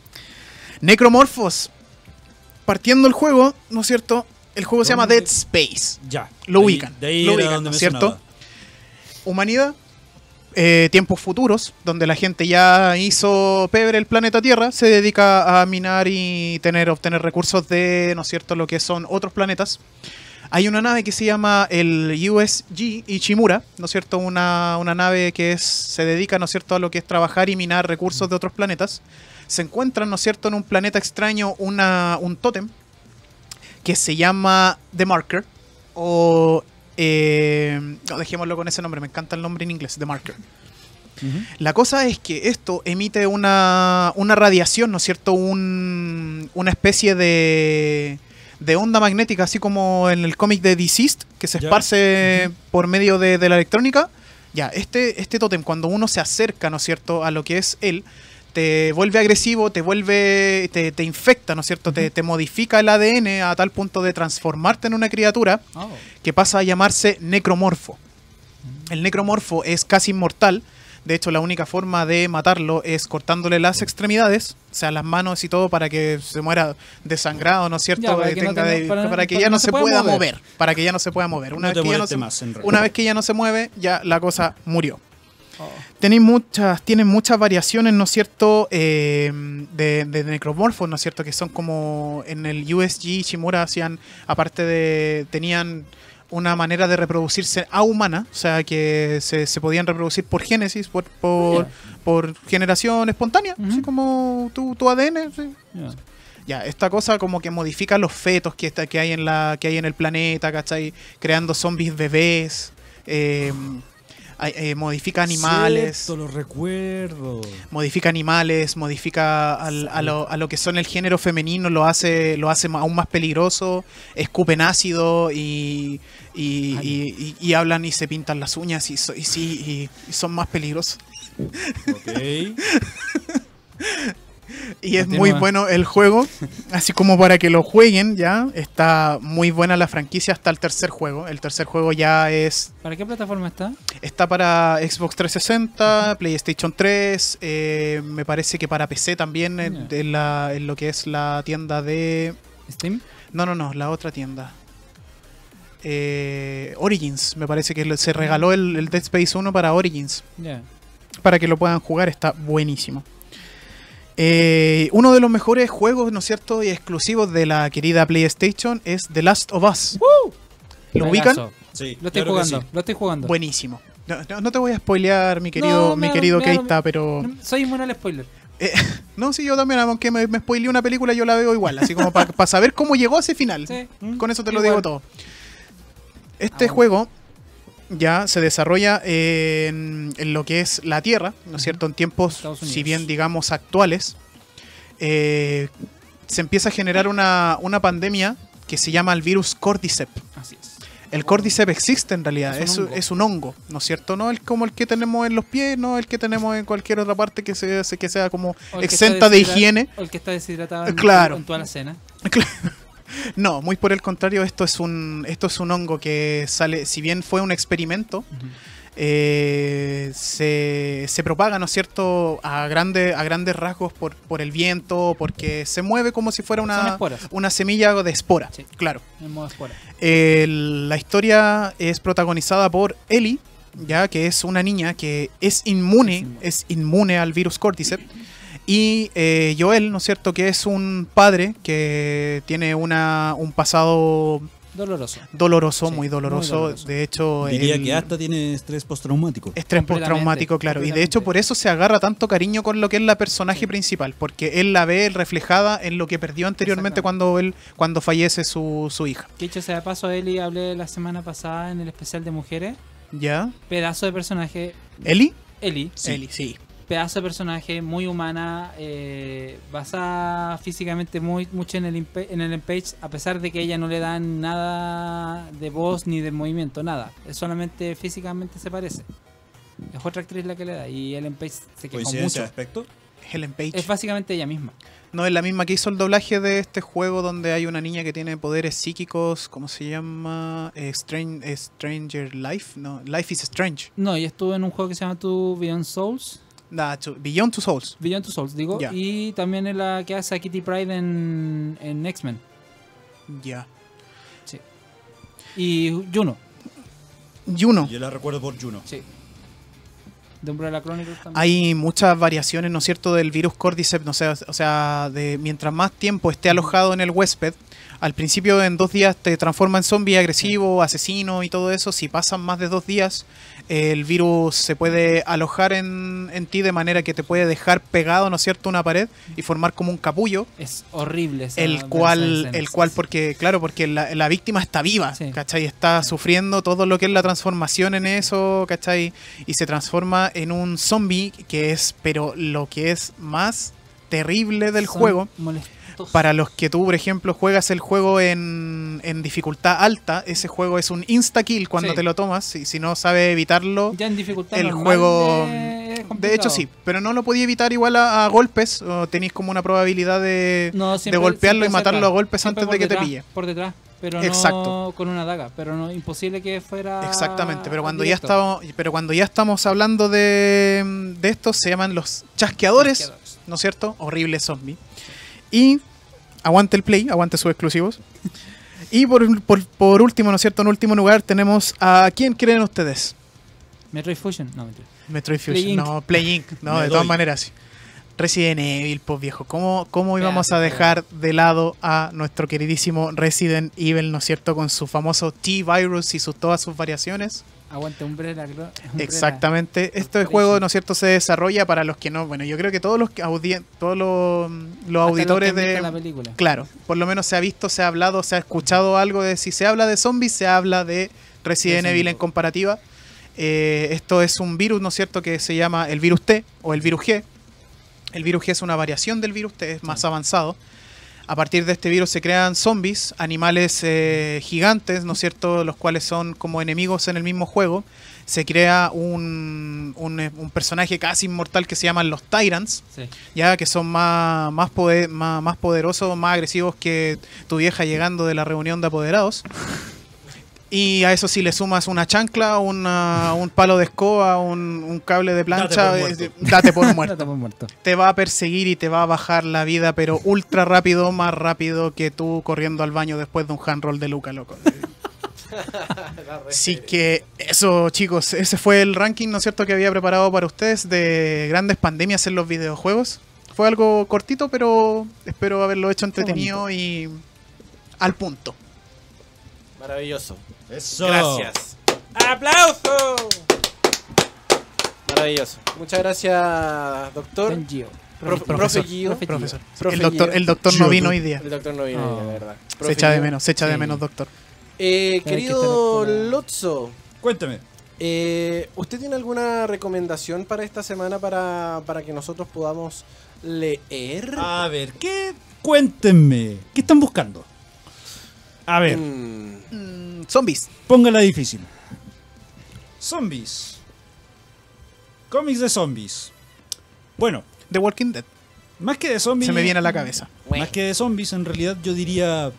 Necromorphos. Partiendo el juego, ¿no es cierto? El juego se llama ¿Dónde? Dead Space. Ya. Lo Ahí- ubican, De ahí lo era ubican, donde ¿no me es cierto? sonaba. Humanidad, eh, tiempos futuros, donde la gente ya hizo pebre el planeta Tierra, se dedica a minar y tener, obtener recursos de, ¿no es cierto?, lo que son otros planetas. Hay una nave que se llama el U S G Ichimura, ¿no es cierto?, una, una nave que es, se dedica, ¿no es cierto?, a lo que es trabajar y minar recursos de otros planetas. Se encuentran, ¿no es cierto?, en un planeta extraño una, un tótem que se llama The Marker, o eh, no, dejémoslo con ese nombre, me encanta el nombre en inglés, The Marker. Ujú. La cosa es que esto emite una, una radiación, ¿no es cierto? Un, una especie de, de onda magnética, así como en el cómic de Deceased, que se Ya. esparce por medio de, de la electrónica. Ya, este, este tótem, cuando uno se acerca, ¿no es cierto?, a lo que es él, te vuelve agresivo, te vuelve, te, te infecta, ¿no es cierto? te, te modifica el A D N a tal punto de transformarte en una criatura Oh. que pasa a llamarse necromorfo. El necromorfo es casi inmortal. De hecho, la única forma de matarlo es cortándole las extremidades, o sea, las manos y todo, para que se muera desangrado, ¿no es cierto? Ya, para Que que no tenga tenga- de- para- para que para ya que no se pueda mover. mover. Para que ya no se pueda mover. Una, No vez te que, ya no moleste se, más, en realidad. una vez que ya no se mueve, ya la cosa murió. Oh. Tenéis muchas, tienen muchas variaciones, ¿no es cierto?, eh, de, de necromorfos, ¿no es cierto?, que son como en el U S G Shimura hacían, aparte de, tenían una manera de reproducirse a humana, o sea, que se, se podían reproducir por génesis, por, por, Ya. por generación espontánea, Ujú. así como tu, tu A D N, sí. Ya. Ya, esta cosa como que modifica los fetos que, está, que, hay, en la, que hay en el planeta, ¿cachai? Creando zombies bebés, eh, eh, modifica animales. Cierto, lo recuerdo. Modifica animales, modifica al- a, lo, a lo que son el género femenino, lo hace, lo hace aún más peligroso, escupen ácido y, y, y- y- y hablan y se pintan las uñas y, so- y sí, y- y son más peligrosos. Ok. Y es Continúa. muy bueno el juego, así como para que lo jueguen ya. Está muy buena la franquicia hasta el tercer juego. El tercer juego ya es ¿Para qué plataforma está? está para Xbox trescientos sesenta, PlayStation tres, eh, me parece que para P C también en, Ya. en la- en lo que es la tienda de... ¿Steam? No, no, no, la otra tienda. Eh, Origins, me parece que se regaló el, el Dead Space uno para Origins, Ya. para que lo puedan jugar, está buenísimo. Eh, uno de los mejores juegos, ¿no es cierto?, y exclusivos de la querida PlayStation es The Last of Us. ¿Lo ubican? Juegazo. Sí, Lo estoy claro que jugando, sí. lo estoy jugando. Buenísimo. No, no- no te voy a spoilear, mi querido, No, mi me- querido me- Keita, pero... Soy inmune al spoiler. Eh, no, sí, yo también, aunque me, me spoileé una película, yo la veo igual, así como para saber cómo llegó a ese final. Sí. Con eso te lo Igual. digo todo. Este Ah, bueno. juego ya se desarrolla en, en lo que es la Tierra, ¿no es cierto? En tiempos, Estados Unidos. si bien digamos actuales, eh, se empieza a generar una, una pandemia que se llama el virus Cordyceps. Así es. El Cordyceps existe en realidad, Es es un un, hongo. es un hongo, ¿no es cierto? No es como el que tenemos en los pies, no el que tenemos en cualquier otra parte que, se, que sea como O el que exenta está de deshidra- higiene. O el que está deshidratado en, Claro. en toda la cena. No, muy por el contrario, esto es un esto es un hongo que sale, si bien fue un experimento, eh, se, se propaga, ¿no es cierto?, a, grande, a grandes rasgos por, por el viento, porque se mueve como si fuera Son una, esporas. una semilla de espora, Sí. claro. En modo espora. El- la historia es protagonizada por Ellie, ya que es una niña que es inmune, Es inmune. es inmune al virus Cordyceps. Y eh, Joel, ¿no es cierto?, que es un padre que tiene una, un pasado Doloroso. doloroso, Sí, muy, doloroso. muy doloroso. De hecho, Diría él- que hasta tiene estrés postraumático. estrés Completamente, postraumático, claro. Y de completamente. hecho, por eso se agarra tanto cariño con lo que es la personaje Sí. principal, porque él la ve reflejada en lo que perdió anteriormente Exactamente. cuando él cuando fallece su, su hija. Que dicho sea de paso, Eli hablé la semana pasada en el especial de mujeres. ¿Ya? Pedazo de personaje. ¿Eli? Eli. Eli, sí. Pedazo de personaje, muy humana, eh, basada físicamente muy mucho en el, impe- en el page, a pesar de que ella no le dan nada de voz ni de movimiento, nada. Es solamente físicamente se parece. Es otra actriz la que le da y Ellen Page se quejó ¿Coincidencia de mucho. aspecto? Helen Page. Es básicamente ella misma. No es la misma que hizo el doblaje de este juego donde hay una niña que tiene poderes psíquicos, ¿cómo se llama? Eh, Stran- eh, Stranger Life, no, Life is Strange. No, y estuvo en un juego que se llama Two Beyond Souls. Nah, to- Beyond Two Souls. Beyond Two Souls, digo. Ya. Y también en la que hace a Kitty Pryde en, en X-Men. Ya. Y Juno, Juno. Yo la recuerdo por Juno. sí. De Umbrella Chronicles también. Hay muchas variaciones, ¿no es cierto?, del virus Cordyceps, no sé, o sea, de mientras más tiempo esté alojado en el huésped, al principio en dos días te transforma en zombie agresivo, asesino y todo eso. Si pasan más de dos días, el virus se puede alojar en, en ti de manera que te puede dejar pegado, ¿no es cierto?, a una pared y formar como un capullo. Es horrible esa- ver El esa cual, escena, el sí, cual sí. porque, claro, porque la, la víctima está viva, Sí. ¿cachai? Está sufriendo todo lo que es la transformación en eso, ¿cachai? Y se transforma en un zombie que es, pero lo que es más terrible del Son juego, molestos. para los que tú, por ejemplo, juegas el juego en, en dificultad alta, ese juego es un insta-kill cuando Sí. te lo tomas, y si no sabes evitarlo... Ya en dificultad el normal juego- de, es De complicado. hecho sí, pero no lo podía evitar igual a, a golpes, o tenéis como una probabilidad de, No, de siempre- golpearlo y siempre matarlo cerca. a golpes Siempre antes por de que detrás, te pille. Por detrás, pero Exacto. no con una daga. Pero no imposible que fuera. Exactamente, pero cuando ya directo. estamos, pero cuando ya estamos hablando de, de estos, se llaman los chasqueadores, Chasqueadores. ¿no es cierto? Horrible zombie. Y aguante el Play, aguante sus exclusivos. Y por, por, por último, ¿no es cierto? En último lugar tenemos a ¿quién creen ustedes? Metroid Fusion, no mentira. Metroid Play Fusion. Inc. No, Play Inc. No, Me de todas doy. maneras sí. Resident Evil, pues viejo. ¿Cómo, cómo íbamos a Pedazo de dejar de lado a nuestro queridísimo Resident Evil, ¿no es cierto? Con su famoso T-Virus y sus, todas sus variaciones. Aguante Umbrella. Umbrella. Exactamente. Este juego, ¿no es cierto?, se desarrolla para los que no... Bueno, yo creo que todos los audien todos los, los auditores de... La película. Claro, por lo menos se ha visto, se ha hablado, se ha escuchado algo de... Si se habla de zombies, se habla de Resident Evil en comparativa. Eh, esto es un virus, ¿no es cierto?, que se llama el virus T o el virus G. El virus G es una variación del virus T, es más sí. avanzado. A partir de este virus se crean zombies, animales eh, gigantes, ¿no es cierto?, los cuales son como enemigos en el mismo juego. Se crea un, un, un personaje casi inmortal que se llaman los Tyrants, sí. ya que son más, más, poder, más, más poderosos, más agresivos que tu vieja llegando de la reunión de apoderados. Y a eso si le sumas una chancla, una, un palo de escoba, un, un cable de plancha, date por muerto. Eh, date por muerto. Date por muerto. Te va a perseguir y te va a bajar la vida, pero ultra rápido, más rápido que tú corriendo al baño después de un handroll de Luca, loco. Así que eso, chicos, ese fue el ranking, ¿no es cierto?, que había preparado para ustedes de grandes pandemias en los videojuegos. Fue algo cortito, pero espero haberlo hecho entretenido y al punto. Maravilloso. Eso. Gracias. ¡Aplauso! Maravilloso. Muchas gracias, doctor. Gio. Profe, profesor, profe Gio. Profe profesor. Profe el doctor, Gio. el doctor no vino hoy día. El doctor no vino hoy día, Oh. de verdad. Se Profe echa de Gio. menos, se echa de Sí. menos, doctor. Eh, que querido estar con la- Lotso, Cuéntame. eh, ¿usted tiene alguna recomendación para esta semana para, para que nosotros podamos leer? A ver, ¿qué? Cuéntenme. ¿Qué están buscando? A ver, Mm, Mm, zombies. póngala difícil. Zombies. Cómics de zombies. Bueno, The Walking Dead. más que de zombies. Se me viene a la cabeza. Más que de zombies, en realidad yo diría.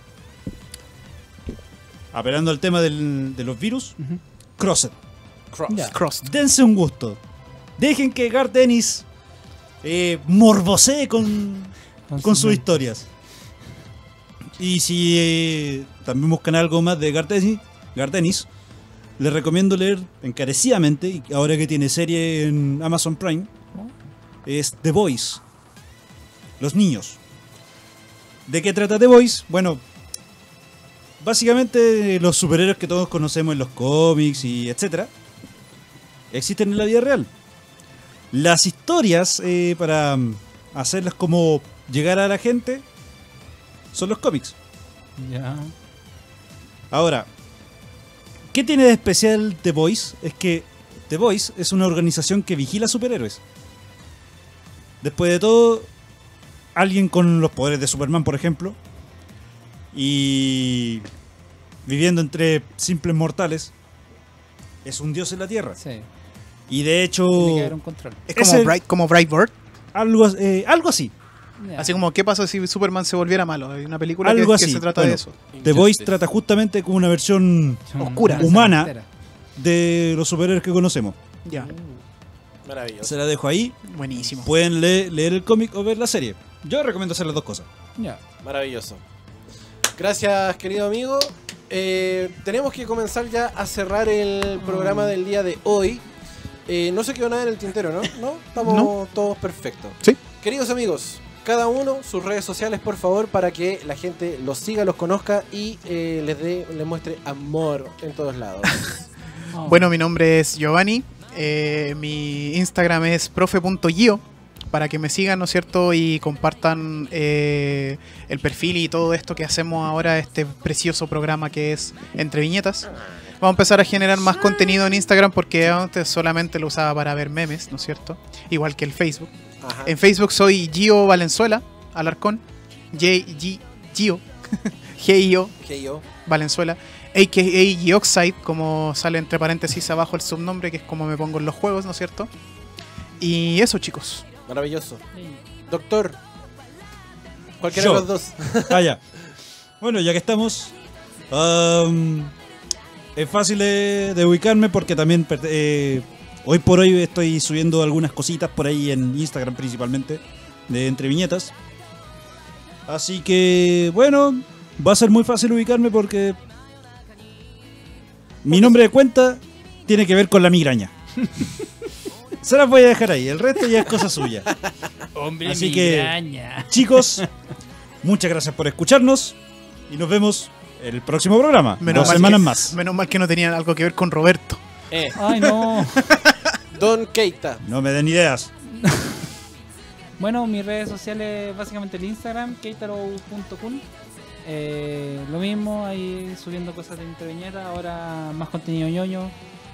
Apelando al tema del- de los virus, Ujú. Crossed. Cross. Ya. Crossed. Dense un gusto. Dejen que Garth Ennis eh, morbosee con, Con con sus sus men- historias. Y si eh, también buscan algo más de Garth Ennis, Garth Ennis, les recomiendo leer encarecidamente, y ahora que tiene serie en Amazon Prime, es The Boys. Los niños. ¿De qué trata The Boys? Bueno, básicamente los superhéroes que todos conocemos en los cómics y etcétera existen en la vida real. Las historias eh, para mm, hacerlas como llegar a la gente son los cómics. Ya. Ahora, ¿qué tiene de especial The Boys? Es que The Boys es una organización que vigila superhéroes. Después de todo, alguien con los poderes de Superman, por ejemplo, y viviendo entre simples mortales, es un dios en la Tierra. Sí. Y de hecho, Tiene que haber un control. Es como, Ese- Bright, como Brightburn. algo, eh, algo así. Ya. Así como, ¿qué pasa si Superman se volviera malo? Hay una película que, Algo que así. se trata Bueno, de eso. The Boys Injustice. trata justamente con una versión Son oscura. una humana. entera. de los superhéroes que conocemos. Ya, Maravilloso. Se la dejo ahí. buenísimo. Pueden le- leer el cómic o ver la serie. Yo recomiendo hacer las dos cosas. Ya. Maravilloso. Gracias, querido amigo. Eh, tenemos que comenzar ya a cerrar el programa del día de hoy. Eh, no se quedó nada en el tintero, ¿no? ¿No? Estamos No. todos perfectos. Sí. Queridos amigos, cada uno sus redes sociales, por favor, para que la gente los siga, los conozca y eh, les dé, les muestre amor en todos lados. Oh. Bueno, mi nombre es Giovanni. eh, mi Instagram es profe punto gio. Para que me sigan, ¿no es cierto? Y compartan eh, el perfil y todo esto que hacemos ahora, este precioso programa que es Entre Viñetas. Vamos a empezar a generar más contenido en Instagram porque antes solamente lo usaba para ver memes, ¿no es cierto? Igual que el Facebook. Ajá. En Facebook soy Gio Valenzuela, Alarcón. J G Gio. G I O Que yo. Valenzuela. A K A Gioxide, como sale entre paréntesis abajo el subnombre, que es como me pongo en los juegos, ¿no es cierto? Y eso, chicos. Maravilloso. Sí. Doctor. Cualquiera Yo. de los dos. Ah, ya. Bueno, ya que estamos, am, es fácil de, de ubicarme porque también perte- eh, hoy por hoy estoy subiendo algunas cositas por ahí en Instagram principalmente, de Entre Viñetas. Así que, bueno, va a ser muy fácil ubicarme porque mi nombre de cuenta tiene que ver con la migraña. Se las voy a dejar ahí, el resto ya es cosa suya. Hombre, Así que- migraña. Chicos, muchas gracias por escucharnos y nos vemos en el próximo programa. Menos Dos mal semanas que, más. Menos mal que no tenían algo que ver con Roberto. Eh, Ay, no. Don Keita. No me den ideas. Bueno, mis redes sociales, básicamente el Instagram, keitaro punto kun. Eh, lo mismo, ahí subiendo cosas de Interviñeta, ahora más contenido ñoño.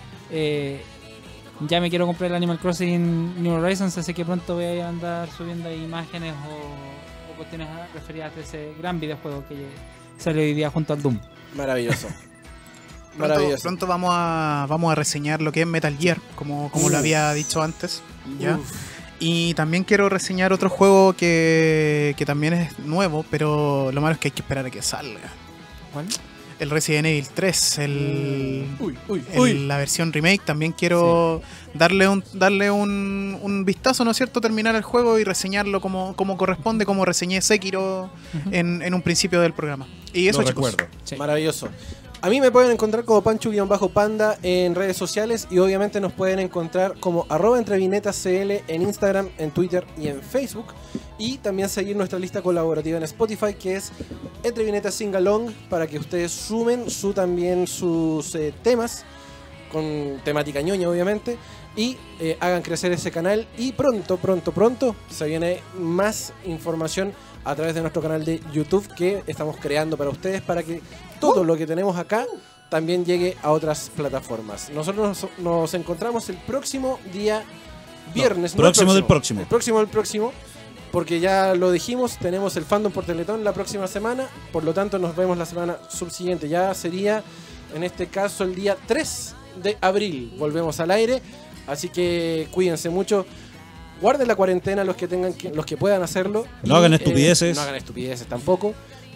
Eh, ya me quiero comprar el Animal Crossing New Horizons, así que pronto voy a andar subiendo ahí imágenes o, o cuestiones referidas a ese gran videojuego que salió hoy día junto al Doom. Maravilloso. Pronto, Maravilloso. pronto vamos a vamos a reseñar lo que es Metal Gear, como, como lo Uf. había dicho antes. ¿ya? Uf. Y también quiero reseñar otro juego que, que también es nuevo, pero lo malo es que hay que esperar a que salga. ¿Cuál? El Resident Evil tres, el, Uy, uy, el- uy. la versión remake. También quiero darle un darle un, un vistazo, ¿no es cierto? Terminar el juego y reseñarlo como, como corresponde, como reseñé Sekiro Ujú. en, en un principio del programa. Y eso, Lo chicos. recuerdo. Sí. Maravilloso. A mí me pueden encontrar como Panchu-Panda en redes sociales y obviamente nos pueden encontrar como arroba entrevinetacl en Instagram, en Twitter y en Facebook. Y también seguir nuestra lista colaborativa en Spotify que es Entrevineta Singalong para que ustedes sumen su, también sus eh, temas con temática ñoña obviamente y eh, hagan crecer ese canal y pronto, pronto, pronto se viene más información a través de nuestro canal de YouTube que estamos creando para ustedes para que todo lo que tenemos acá también llegue a otras plataformas. Nosotros nos, nos encontramos el próximo día viernes. No, no el próximo del próximo. El próximo del próximo. Porque ya lo dijimos, tenemos el fandom por Teletón la próxima semana. Por lo tanto, nos vemos la semana subsiguiente. Ya sería, en este caso, el día tres de abril. Volvemos al aire. Así que cuídense mucho. Guarden la cuarentena los que tengan que, los que puedan hacerlo. No hagan estupideces. no hagan estupideces tampoco.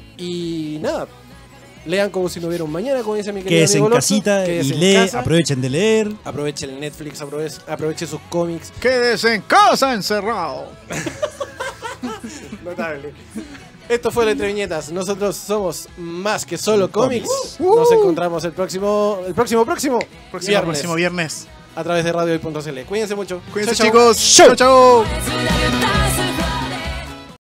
Y nada. Lean como si no hubiera un mañana, como dice mi querido Quédense en amigo Lotso. casita y Quédense en lee, casa. aprovechen de leer. Aproveche el Netflix, aproveche, aproveche sus cómics. Quédese en casa encerrado. Notable. Esto fue la Entre Viñetas. Nosotros somos más que solo cómics. Nos encontramos el próximo, el próximo, próximo, Próximo, viernes próximo viernes. a través de radio punto c l. Cuídense mucho. Cuídense, Chau, chau. chicos. Chao, chao. Let's do that.